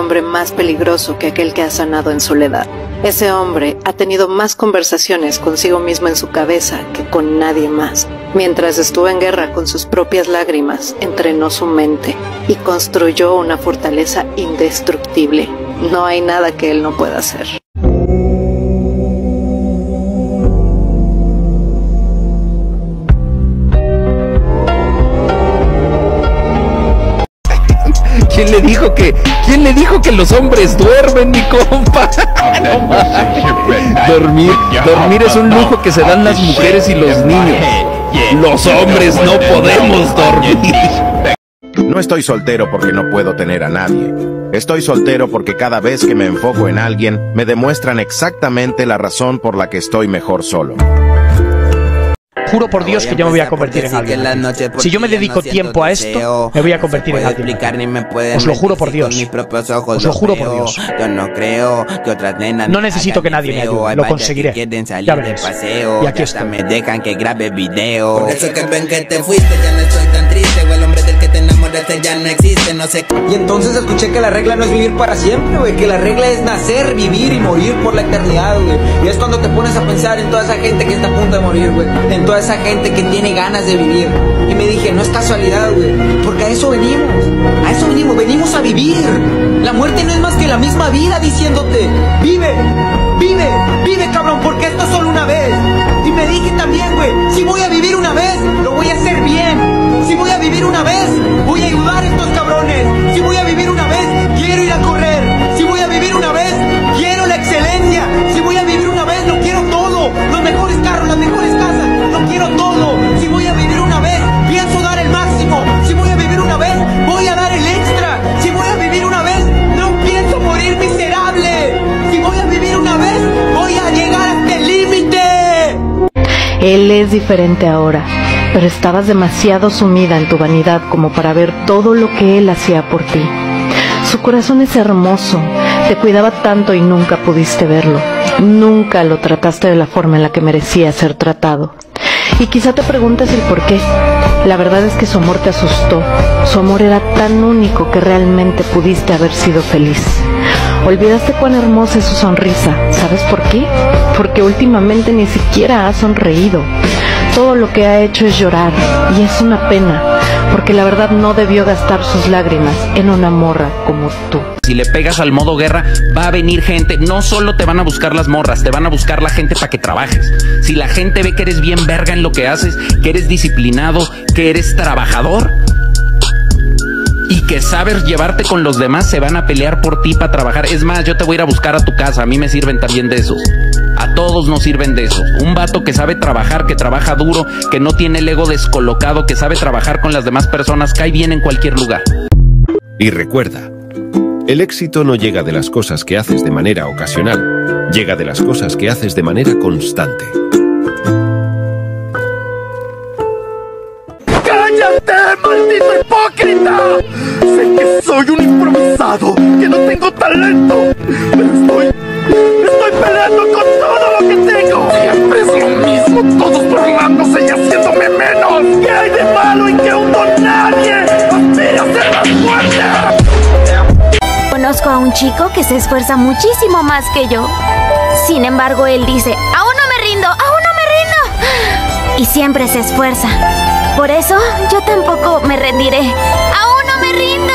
hombre más peligroso que aquel que ha sanado en soledad. Ese hombre ha tenido más conversaciones consigo mismo en su cabeza que con nadie más. Mientras estuvo en guerra con sus propias lágrimas, entrenó su mente y construyó una fortaleza indestructible. No hay nada que él no pueda hacer. ¿Quién le dijo que los hombres duermen, mi compa? No mames. Dormir es un lujo que se dan las mujeres y los niños. Los hombres no podemos dormir. No estoy soltero porque no puedo tener a nadie. Estoy soltero porque cada vez que me enfoco en alguien, me demuestran exactamente la razón por la que estoy mejor solo. Juro por Dios que yo me voy a convertir en alguien. Si yo me dedico tiempo a esto, me voy a convertir en alguien. Os lo juro por Dios. Os lo juro por Dios. No necesito que nadie me ayude. Lo conseguiré. Ya veréis. Y aquí estoy. Por eso que ven que te fuiste, ya no estoy tan triste. O el hombre del que te enamoraste ya no existe, no sé. Y entonces escuché que la regla no es vivir para siempre, güey. Que la regla es nacer, vivir y morir por la eternidad, güey. Y es cuando te pones a pensar en toda esa gente que está a punto de morir, güey. En toda esa gente que tiene ganas de vivir. Y me dije, no es casualidad, güey, porque a eso venimos, venimos a vivir. La muerte no es más que la misma vida diciéndote, vive, vive, vive, cabrón, porque esto es solo una vez. Y me dije también, güey, si voy a vivir una vez, lo voy a hacer bien. Si voy a vivir una vez, voy a ayudar a estos cabrones. Si voy a vivir una vez, quiero ir a correr. Si voy a vivir una vez, quiero la excelencia. Si voy a vivir una vez, lo quiero todo. Los mejores carros, las mejores casas. Lo quiero todo. Si voy a vivir una vez, pienso dar el máximo. Si voy a vivir una vez, voy a dar el extra. Si voy a vivir una vez, no pienso morir miserable. Si voy a vivir una vez, voy a llegar hasta el límite. Él es diferente ahora, pero estabas demasiado sumida en tu vanidad como para ver todo lo que él hacía por ti. Su corazón es hermoso, te cuidaba tanto y nunca pudiste verlo. Nunca lo trataste de la forma en la que merecía ser tratado. Y quizá te preguntes el por qué. La verdad es que su amor te asustó. Su amor era tan único que realmente pudiste haber sido feliz. Olvidaste cuán hermosa es su sonrisa. ¿Sabes por qué? Porque últimamente ni siquiera ha sonreído. Todo lo que ha hecho es llorar, y es una pena, porque la verdad no debió gastar sus lágrimas en una morra como tú. Si le pegas al modo guerra, va a venir gente. No solo te van a buscar las morras, te van a buscar la gente para que trabajes. Si la gente ve que eres bien verga en lo que haces, que eres disciplinado, que eres trabajador y que sabes llevarte con los demás, se van a pelear por ti para trabajar. Es más, yo te voy a ir a buscar a tu casa. A mí me sirven también de esos. A todos nos sirven de esos. Un vato que sabe trabajar, que trabaja duro, que no tiene el ego descolocado, que sabe trabajar con las demás personas, cae bien en cualquier lugar. Y recuerda, el éxito no llega de las cosas que haces de manera ocasional, llega de las cosas que haces de manera constante. ¡Cállate, maldito hipócrita! Sé que soy un improvisado, que no tengo talento, pero estoy peleando con todo lo que tengo. Siempre es lo mismo, todos burlándose y haciéndome menos. ¿Qué hay de malo en que un don nadie aspira a ser más fuerte? Conozco a un chico que se esfuerza muchísimo más que yo. Sin embargo, él dice, aún no me rindo, aún no me rindo. Y siempre se esfuerza. Por eso, yo tampoco me rendiré. ¡Aún no me rindo!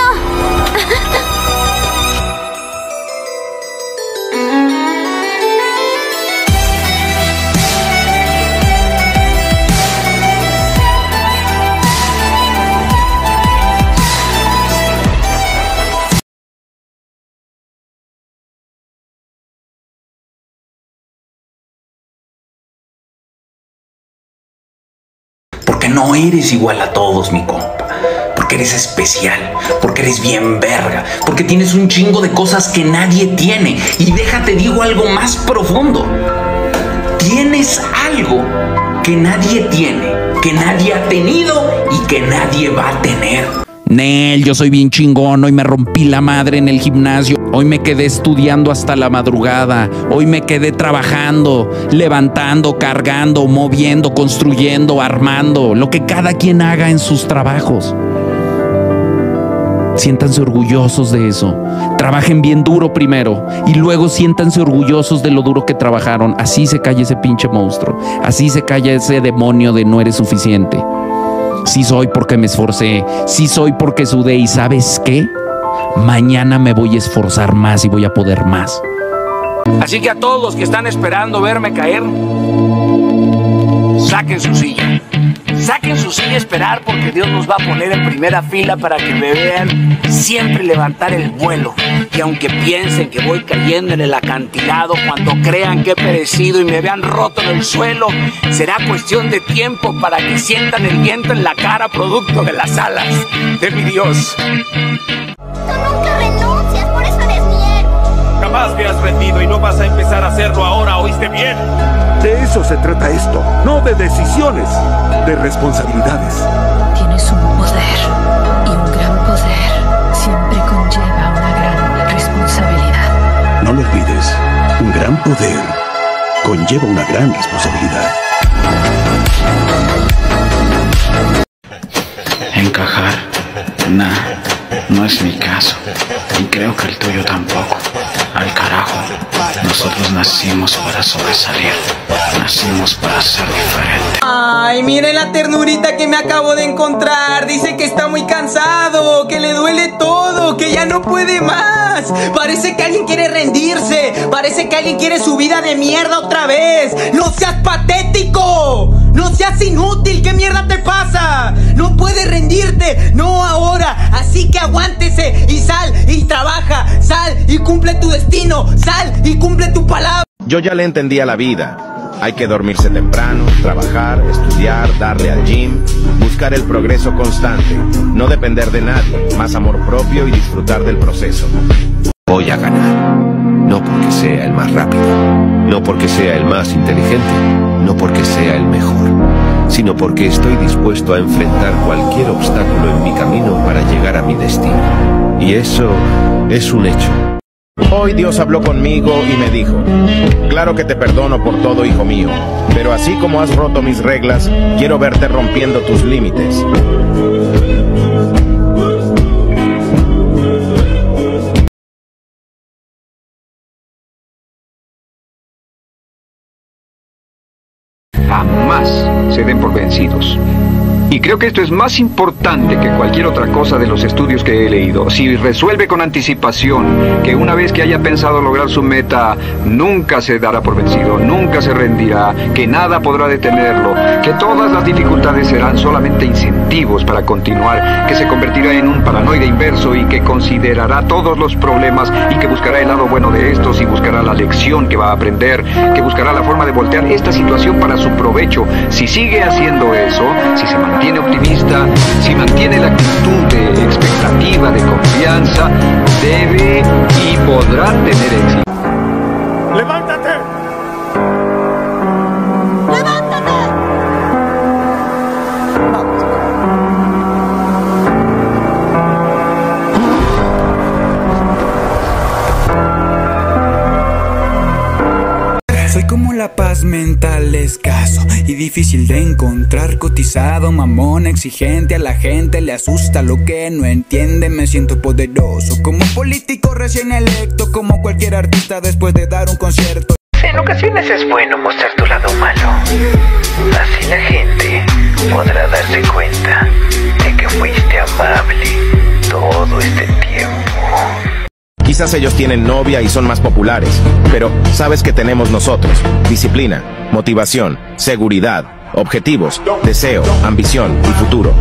Porque no eres igual a todos, mi compa. Porque eres especial, porque eres bien verga, porque tienes un chingo de cosas que nadie tiene. Y déjate digo algo más profundo. Tienes algo que nadie tiene, que nadie ha tenido y que nadie va a tener. Nel, yo soy bien chingón, hoy me rompí la madre en el gimnasio, hoy me quedé estudiando hasta la madrugada, hoy me quedé trabajando, levantando, cargando, moviendo, construyendo, armando, lo que cada quien haga en sus trabajos. Siéntanse orgullosos de eso. Trabajen bien duro primero y luego siéntanse orgullosos de lo duro que trabajaron. Así se calla ese pinche monstruo. Así se calla ese demonio de no eres suficiente. Sí soy porque me esforcé. Sí soy porque sudé. ¿Y sabes qué? Mañana me voy a esforzar más y voy a poder más. Así que a todos los que están esperando verme caer, saquen su silla. Saquen su silla a esperar, porque Dios nos va a poner en primera fila para que me vean siempre levantar el vuelo. Y aunque piensen que voy cayendo en el acantilado, cuando crean que he perecido y me vean roto en el suelo, será cuestión de tiempo para que sientan el viento en la cara producto de las alas de mi Dios. Jamás te has rendido y no vas a empezar a hacerlo ahora, ¿oíste bien? De eso se trata esto, no de decisiones, de responsabilidades. Tienes un poder, y un gran poder siempre conlleva una gran responsabilidad. No lo olvides, un gran poder conlleva una gran responsabilidad. Encajar, nah, no es mi caso, y creo que el tuyo tampoco. Al carajo, nosotros nacimos para sobresalir, nacimos para ser diferentes. Ay, miren la ternurita que me acabo de encontrar. Dice que está muy cansado, que le duele todo, que ya no puede más. Parece que alguien quiere rendirse, parece que alguien quiere su vida de mierda otra vez. ¡No seas patético! ¡No seas inútil! ¿Qué mierda te pasa? No puedes rendirte, no ahora. Así que aguántese y sal y trabaja, sal y cumple tu destino, sal y cumple tu palabra. Yo ya le entendí a la vida. Hay que dormirse temprano, trabajar, estudiar, darle al gym, buscar el progreso constante, no depender de nadie, más amor propio y disfrutar del proceso. Voy a ganar, no porque sea el más rápido, no porque sea el más inteligente, no porque sea el mejor, sino porque estoy dispuesto a enfrentar cualquier obstáculo en mi camino para llegar a mi destino. Y eso es un hecho. Hoy Dios habló conmigo y me dijo: claro que te perdono por todo, hijo mío, pero así como has roto mis reglas, quiero verte rompiendo tus límites. Jamás se den por vencidos. Y creo que esto es más importante que cualquier otra cosa de los estudios que he leído. Si resuelve con anticipación que una vez que haya pensado lograr su meta, nunca se dará por vencido, nunca se rendirá, que nada podrá detenerlo, que todas las dificultades serán solamente incentivos para continuar, que se convertirá en un paranoide inverso y que considerará todos los problemas y que buscará el lado bueno de estos y buscará la lección que va a aprender, que buscará la forma de voltear esta situación para su provecho. Si sigue haciendo eso, si se mantiene optimista, si mantiene la actitud de expectativa, de confianza, debe y podrá tener éxito. ¡Levántate! Soy como la paz mental, escaso y difícil de encontrar, cotizado, mamón, exigente, a la gente le asusta lo que no entiende, me siento poderoso, como político recién electo, como cualquier artista después de dar un concierto. En ocasiones es bueno mostrar tu lado malo, así la gente podrá darse cuenta de que fuiste amable todo este tiempo. Quizás ellos tienen novia y son más populares, pero ¿sabes qué tenemos nosotros? Disciplina, motivación, seguridad, objetivos, deseo, ambición y futuro.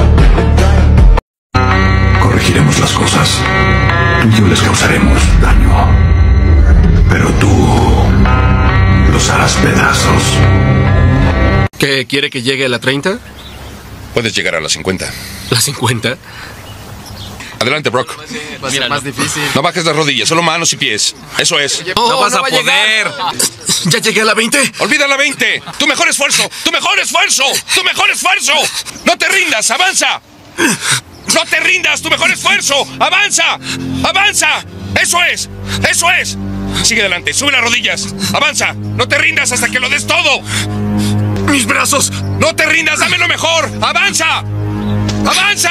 Corregiremos las cosas. Tú y yo les causaremos daño. Pero tú los harás pedazos. ¿Qué quiere que llegue a la 30? Puedes llegar a la 50. ¿La 50? Adelante, Brock. Va a ser más difícil. No bajes las rodillas, solo manos y pies. Eso es. No vas a poder. ¿Ya llegué a la 20? Olvida la 20. ¡Tu mejor esfuerzo! ¡Tu mejor esfuerzo! ¡Tu mejor esfuerzo! ¡No te rindas! ¡Avanza! ¡No te rindas! ¡Tu mejor esfuerzo! ¡Avanza! ¡Avanza! ¡Eso es! ¡Eso es! Sigue adelante, sube las rodillas. ¡Avanza! ¡No te rindas hasta que lo des todo! ¡Mis brazos! ¡No te rindas! ¡Dame lo mejor! ¡Avanza! ¡Avanza!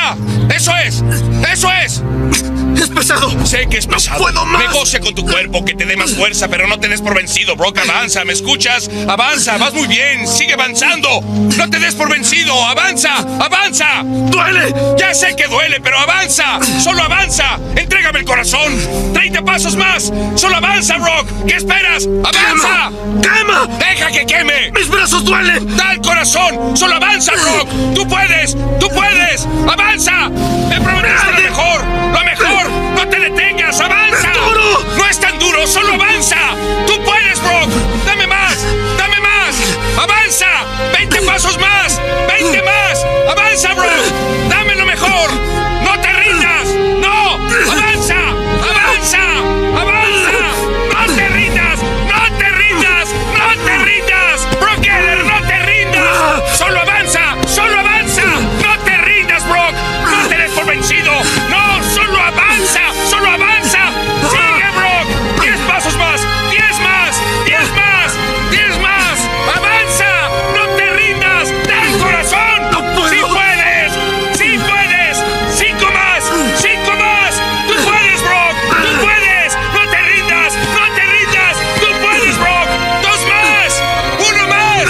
¡Eso es! ¡Eso es! ¡Es pesado! Sé que es pesado. ¡No puedo más! Negocia con tu cuerpo, que te dé más fuerza, pero no te des por vencido, Brock. Avanza, ¿me escuchas? Avanza, vas muy bien. Sigue avanzando. No te des por vencido. ¡Avanza! ¡Avanza! ¡Duele! Ya sé que duele, pero avanza. ¡Solo avanza! ¡Entrégame el corazón! ¡30 pasos más! ¡Solo avanza, Brock! ¿Qué esperas? ¡Avanza! ¡Quema! ¡Deja que queme! ¡Mis brazos duelen! ¡Da el corazón! ¡Solo avanza, Brock! ¡Tú puedes! ¡Tú puedes! ¡Avanza! ¡Me prometiste lo mejor! ¡Lo mejor! ¡No te detengas! ¡Avanza! ¡Es duro! ¡No es tan duro! ¡Solo avanza! ¡Tú puedes, Brock! ¡Dame más! ¡Dame más! ¡Avanza! ¡20 pasos más! ¡20 más! ¡Avanza, Brock! ¡Dame lo mejor! ¡No te rindas! ¡No! ¡Avanza! ¡Avanza! ¡Avanza! ¡No te rindas! ¡No te rindas! ¡No te rindas! ¡Brock Heller, no te rindas! ¡Solo avanza! ¡Solo avanza! ¡No te rindas, Brock! ¡No te des por vencido! ¡No! ¡Solo avanza! ¡Solo avanza! ¡Sigue, Brock! 10 pasos más. 10 más. 10 más. 10 más. ¡Avanza! ¡No te rindas! ¡Da el corazón! ¡No puedo! ¡Sí puedes! ¡Sí puedes! 5 más. 5 más. ¡Tú puedes, Brock! ¡Tú puedes! ¡No te rindas! ¡No te rindas! ¡Tú puedes, Brock! 2 más. 1 más.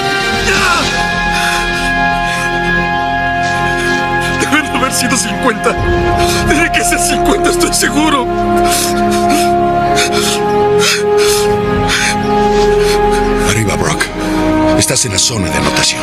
Deben haber sido 50. Tiene que ser 50, estoy seguro. Arriba, Brock. Estás en la zona de anotación.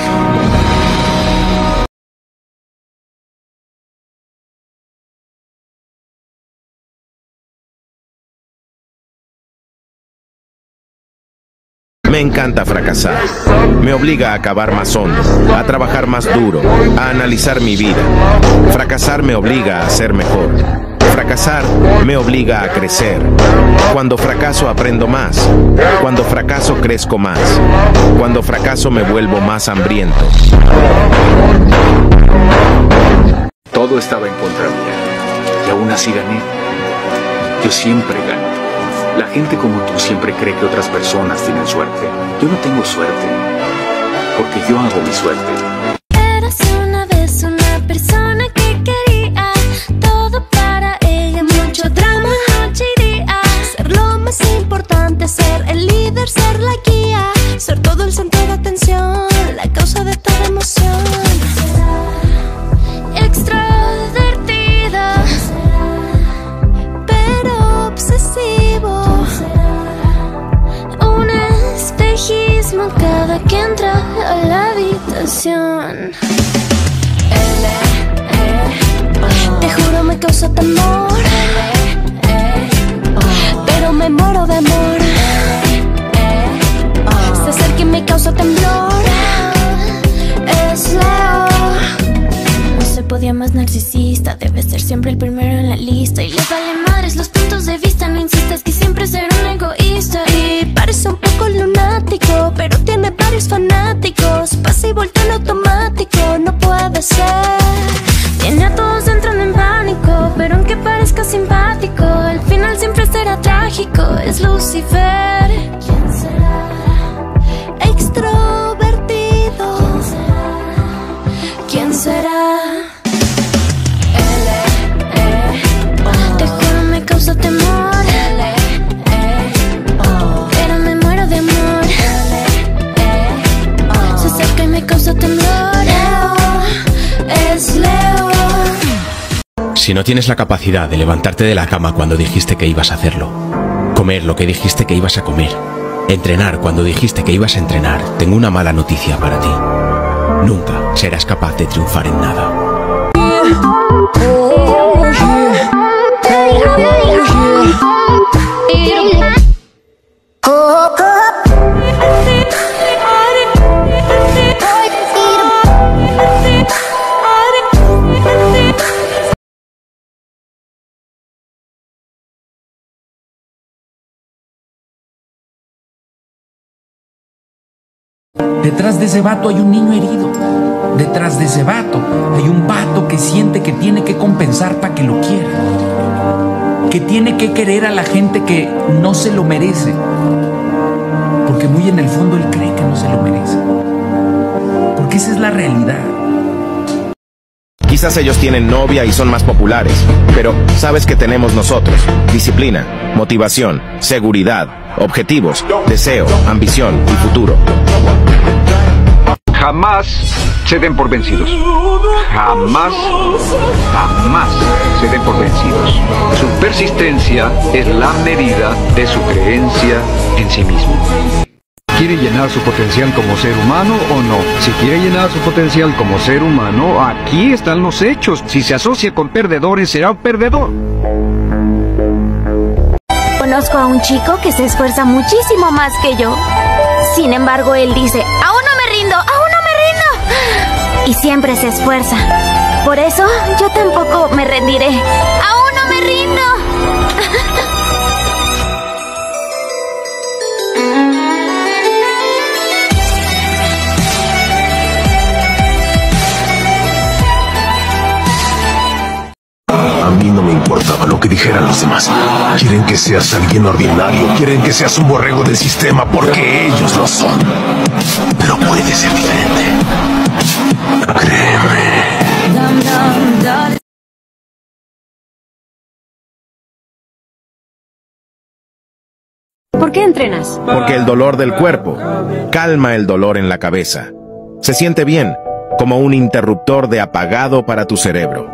Me encanta fracasar. Me obliga a cavar más hondo, a trabajar más duro, a analizar mi vida. Fracasar me obliga a ser mejor. Fracasar me obliga a crecer. Cuando fracaso aprendo más. Cuando fracaso crezco más. Cuando fracaso me vuelvo más hambriento. Todo estaba en contra mía y aún así gané. Yo siempre gano. La gente como tú siempre cree que otras personas tienen suerte. Yo no tengo suerte, porque yo hago mi suerte. Eras una vez una persona que quería todo para ella, mucho drama, noche y día. Ser lo más importante, ser el líder, ser la guía, ser todo el centro de atención, la causa de toda emoción. Extrovertida, pero obsesivo. Un espejismo cada que entra a la habitación. Te juro me causa temor, pero me muero de amor. Se acerca y me causa temblor. Es Leo. No se podía más narcisista, debe ser siempre el primero en la lista. Y le vale madres los puntos de vista, no insistas que siempre será un egoísta. Y parece un poco lunático, pero tiene varios fanáticos. Pasa y voltea en automático, no puede ser. Tiene a todos entrando en pánico, pero aunque parezca simpático, al final siempre será trágico. Es Lucifer. ¿Quién será? Extrovertido. ¿Quién será? Te juro me causa temor, pero me muero de amor. Se acerca y me causa temblor. Es Leo. Si no tienes la capacidad de levantarte de la cama cuando dijiste que ibas a hacerlo, comer lo que dijiste que ibas a comer, entrenar cuando dijiste que ibas a entrenar, tengo una mala noticia para ti. Nunca serás capaz de triunfar en nada. Detrás de ese vato hay un niño herido. Detrás de ese vato hay un vato que siente que tiene que compensar para que lo quiera. Que tiene que querer a la gente que no se lo merece. Porque muy en el fondo él cree que no se lo merece. Porque esa es la realidad. Quizás ellos tienen novia y son más populares, pero sabes que tenemos nosotros: disciplina, motivación, seguridad, objetivos, deseo, ambición y futuro. Jamás se den por vencidos. Jamás se den por vencidos. Su persistencia es la medida de su creencia en sí mismo. ¿Quiere llenar su potencial como ser humano o no? Si quiere llenar su potencial como ser humano, aquí están los hechos. Si se asocia con perdedores, será un perdedor. Conozco a un chico que se esfuerza muchísimo más que yo. Sin embargo, él dice, aún no me rindo, aún no me rindo. Y siempre se esfuerza. Por eso, yo tampoco me rendiré. ¡Aún no me rindo! A mí no me importaba lo que dijeran los demás. Quieren que seas alguien ordinario, quieren que seas un borrego del sistema porque ellos lo son. Pero puede ser diferente. Créeme. ¿Por qué entrenas? Porque el dolor del cuerpo calma el dolor en la cabeza. Se siente bien, como un interruptor de apagado para tu cerebro.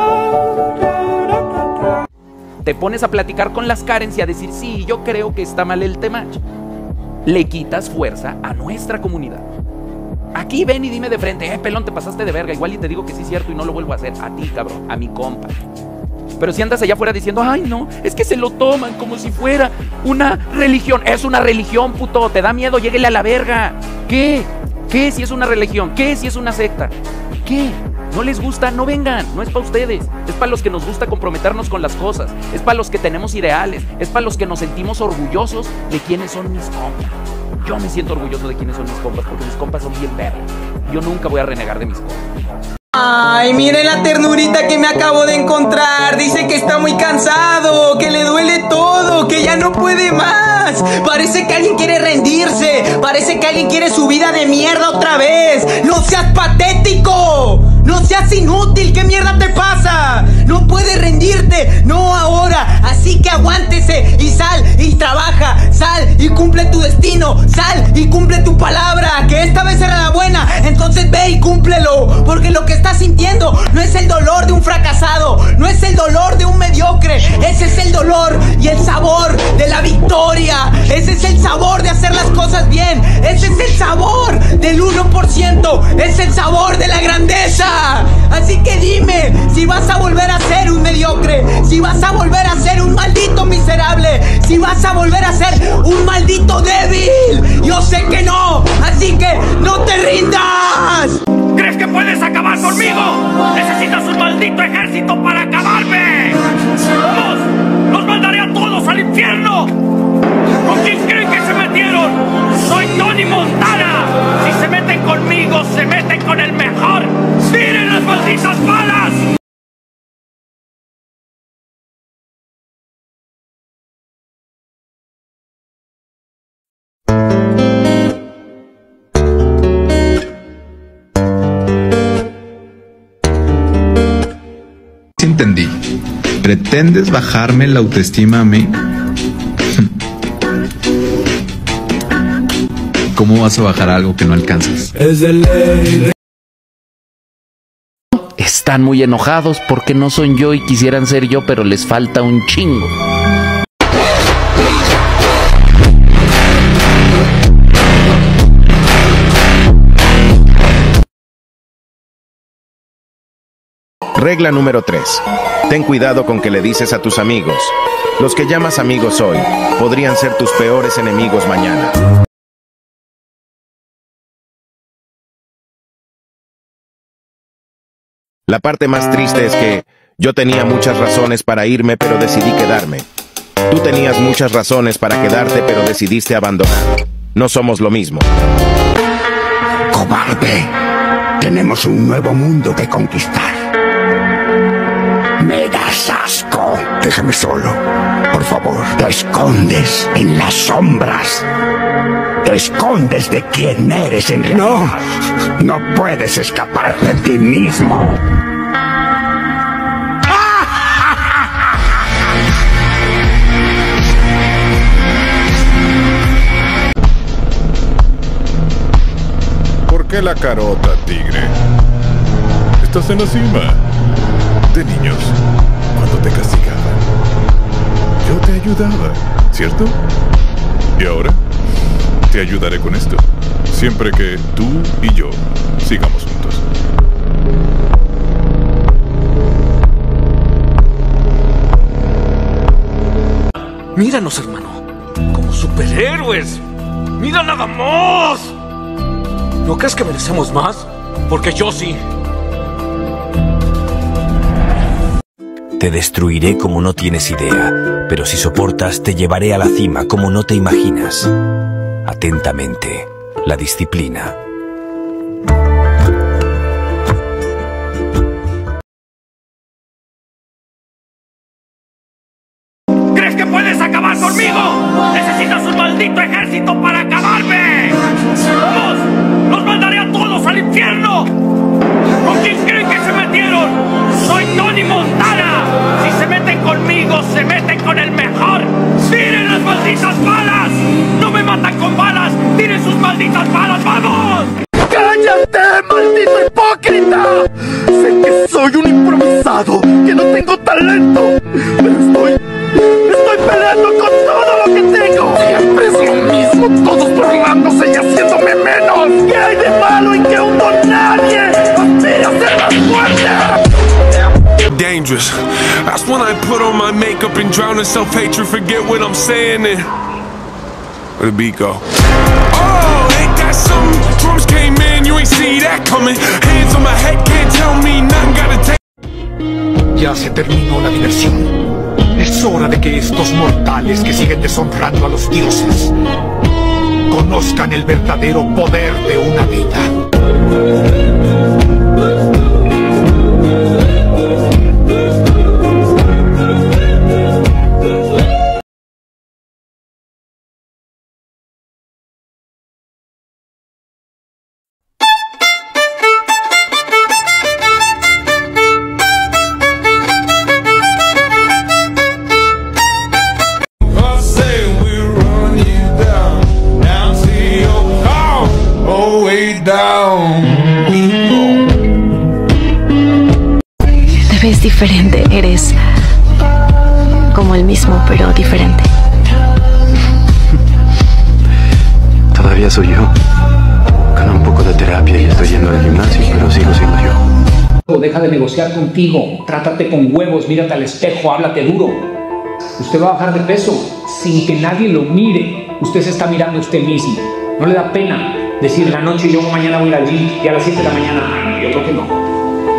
Te pones a platicar con las Karens y a decir, sí, yo creo que está mal el Temach. Le quitas fuerza a nuestra comunidad. Aquí ven y dime de frente, pelón, te pasaste de verga. Igual y te digo que sí es cierto y no lo vuelvo a hacer. A ti, cabrón, a mi compa. Pero si andas allá afuera diciendo, ay no, es que se lo toman como si fuera una religión. Es una religión, puto, te da miedo, lléguele a la verga. ¿Qué? ¿Qué si es una religión? ¿Qué si es una secta? ¿Qué? ¿No les gusta? No vengan, no es para ustedes. Es para los que nos gusta comprometernos con las cosas. Es para los que tenemos ideales. Es para los que nos sentimos orgullosos de quiénes son mis compas. Yo me siento orgulloso de quiénes son mis compas porque mis compas son bien vergas. Yo nunca voy a renegar de mis compas. Ay, miren la ternurita que me acabo de encontrar. Dice que está muy cansado, que le duele todo, que ya no puede más. Parece que alguien quiere rendirse. Parece que alguien quiere su vida de mierda otra vez. ¡No seas patético! ¡No seas inútil! ¿Qué mierda te pasa? No puedes rendirte, no ahora. Así que aguántese y sal y trabaja. Sal y cumple tu destino. Sal y cumple tu palabra, que esta vez era la buena. Entonces ve y cúmplelo, porque lo que estás sintiendo no es el dolor de un fracasado, no es el dolor de un mediocre. Ese es el dolor y el sabor de la victoria. Ese es el sabor de hacer las cosas bien. Ese es el sabor del 1%. Es el sabor de la grandeza. Así que dime si vas a volver a ser un mediocre, si vas a volver a ser un maldito miserable, si vas a volver a ser un maldito débil. Yo sé que no, así que no te rindas. ¿Crees que puedes acabar conmigo? Necesitas un maldito ejército para acabarme. ¡Vamos! ¡Los mandaré a todos al infierno! ¿Con quién creen que se metieron? ¡Soy Tony Montana! Si se meten conmigo, se meten con el mejor. ¡Tiren las malditas balas! Entendí. ¿Pretendes bajarme la autoestima a mí? ¿Cómo vas a bajar algo que no alcanzas? Están muy enojados porque no son yo y quisieran ser yo, pero les falta un chingo. Regla número 3. Ten cuidado con que le dices a tus amigos. Los que llamas amigos hoy podrían ser tus peores enemigos mañana. La parte más triste es que yo tenía muchas razones para irme, pero decidí quedarme. Tú tenías muchas razones para quedarte, pero decidiste abandonar. No somos lo mismo. ¡Cobarde! Tenemos un nuevo mundo que conquistar. Me das asco. Déjame solo, por favor. Te escondes en las sombras. Te escondes de quién eres en realidad. No puedes escapar de ti mismo. que la carota, tigre. Estás en la cima. De niños, cuando te castigaban, yo te ayudaba, ¿cierto? Y ahora, te ayudaré con esto. Siempre que tú y yo sigamos juntos. Míranos, hermano. Como superhéroes. ¡Mira nada más! ¿No crees que merecemos más? Porque yo sí. Te destruiré como no tienes idea, pero si soportas te llevaré a la cima como no te imaginas. Atentamente, la disciplina. ¿Crees que puedes acabar conmigo? ¡Necesitas un maldito ejército para acabarme! ¡Vamos! ¡Los mandaré a todos al infierno! ¿Con quién creen que se metieron? ¡Soy Tony Montana! Si se meten conmigo, se meten con el mejor. ¡Tiren las malditas balas! ¡No me matan con balas! ¡Tiren sus malditas balas! ¡Vamos! ¡Cállate, maldito hipócrita! Sé que soy un improvisado, que no tengo talento, pero estoy peleando con todo lo que tengo. Siempre es lo mismo, todos burlándose y haciéndome menos. ¿Qué hay de malo en que un don nadie aspire a ser más fuerte? Dangerous. That's when I put on my makeup and drown in self-hatred, forget what I'm saying and where the beat go? Oh, ain't that something? Drums came in, you ain't see that coming. Hands on my head, can't tell me nothing, gotta take. Ya se terminó la diversión. Es hora de que estos mortales que siguen deshonrando a los dioses conozcan el verdadero poder de una vida. Te ves diferente, eres como el mismo, pero diferente. Todavía soy yo. Con un poco de terapia y estoy yendo al gimnasio, pero sigo siendo yo. Deja de negociar contigo, trátate con huevos, mírate al espejo, háblate duro. Usted va a bajar de peso sin que nadie lo mire. Usted se está mirando a usted mismo. No le da pena decir la noche yo mañana voy a ir al gym y a las 7 de la mañana, yo creo que no.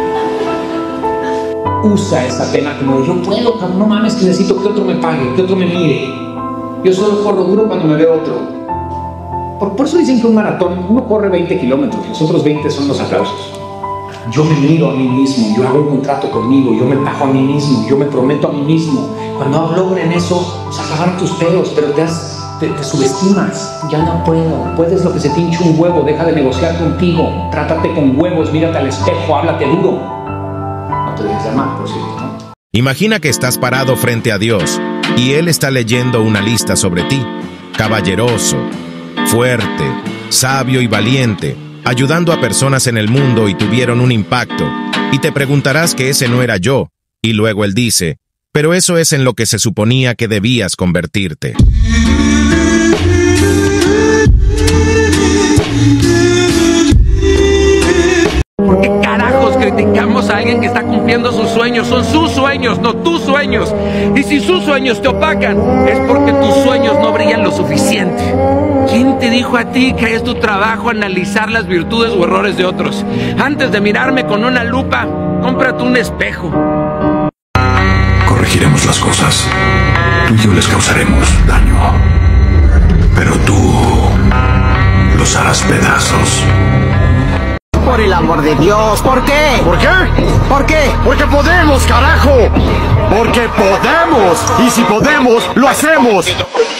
Usa esa pena como de yo puedo, no mames que necesito que otro me pague, que otro me mire. Yo solo corro duro cuando me ve otro. Por eso dicen que un maratón, uno corre 20 kilómetros, los otros 20 son los aplausos. Yo me miro a mí mismo, yo hago un contrato conmigo, yo me pago a mí mismo, yo me prometo a mí mismo. Cuando logren eso, se acabaron tus pedos, pero te subestimas. Ya no puedo, puedes lo que se te hincha un huevo, deja de negociar contigo, trátate con huevos, mírate al espejo, háblate duro. No te dejes llamar, por cierto, ¿no? Imagina que estás parado frente a Dios y Él está leyendo una lista sobre ti. Caballeroso, fuerte, sabio y valiente, ayudando a personas en el mundo y tuvieron un impacto. Y te preguntarás que ese no era yo. Y luego Él dice, pero eso es en lo que se suponía que debías convertirte. ¿Por qué carajos criticamos a alguien que está cumpliendo sus sueños? Son sus sueños, no tus sueños. Y si sus sueños te opacan, es porque tus sueños no brillan lo suficiente. ¿Quién te dijo a ti que es tu trabajo analizar las virtudes o errores de otros? Antes de mirarme con una lupa, cómprate un espejo. Corregiremos las cosas. Tú y yo les causaremos daño. Pero tú los harás pedazos. Por el amor de Dios, ¿por qué? ¿Por qué? ¿Por qué? Porque podemos, carajo. Porque podemos. Y si podemos, lo hacemos.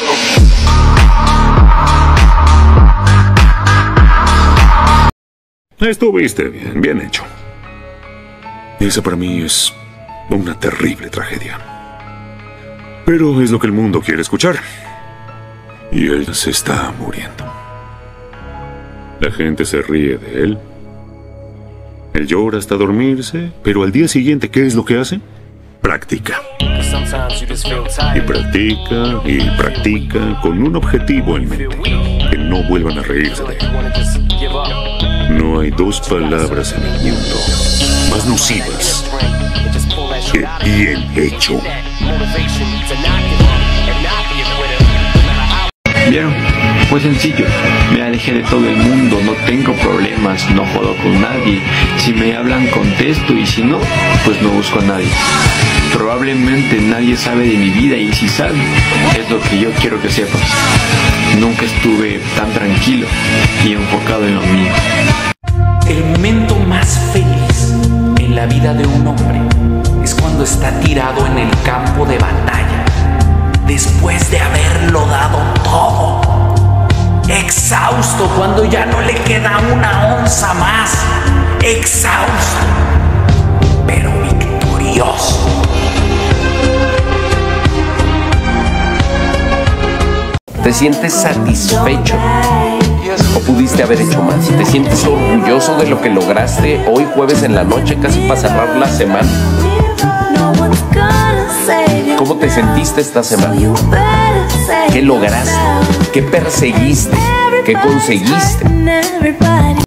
Estuviste bien, bien hecho. Esa para mí es una terrible tragedia. Pero es lo que el mundo quiere escuchar. Y él se está muriendo. La gente se ríe de él. Él llora hasta dormirse, pero al día siguiente, ¿qué es lo que hace? Practica. Y practica, y practica, con un objetivo en mente: que no vuelvan a reírse de él. No hay dos palabras en el mundo más nocivas que bien hecho. ¿Vieron? Fue sencillo. Me alejé de todo el mundo, no tengo problemas, no jodo con nadie. Si me hablan, contesto, y si no, pues no busco a nadie. Probablemente nadie sabe de mi vida, y si sabe, es lo que yo quiero que sepan. Nunca estuve tan tranquilo y enfocado en lo mío. El momento más feliz en la vida de un hombre es cuando está tirado en el campo de batalla, después de haberlo dado todo, exhausto, cuando ya no le queda una onza más, exhausto, pero victorioso. ¿Te sientes satisfecho? ¿O pudiste haber hecho más? ¿Te sientes orgulloso de lo que lograste hoy jueves en la noche, casi para cerrar la semana? ¿Cómo te sentiste esta semana? ¿Qué lograste? ¿Qué perseguiste? ¿Qué conseguiste?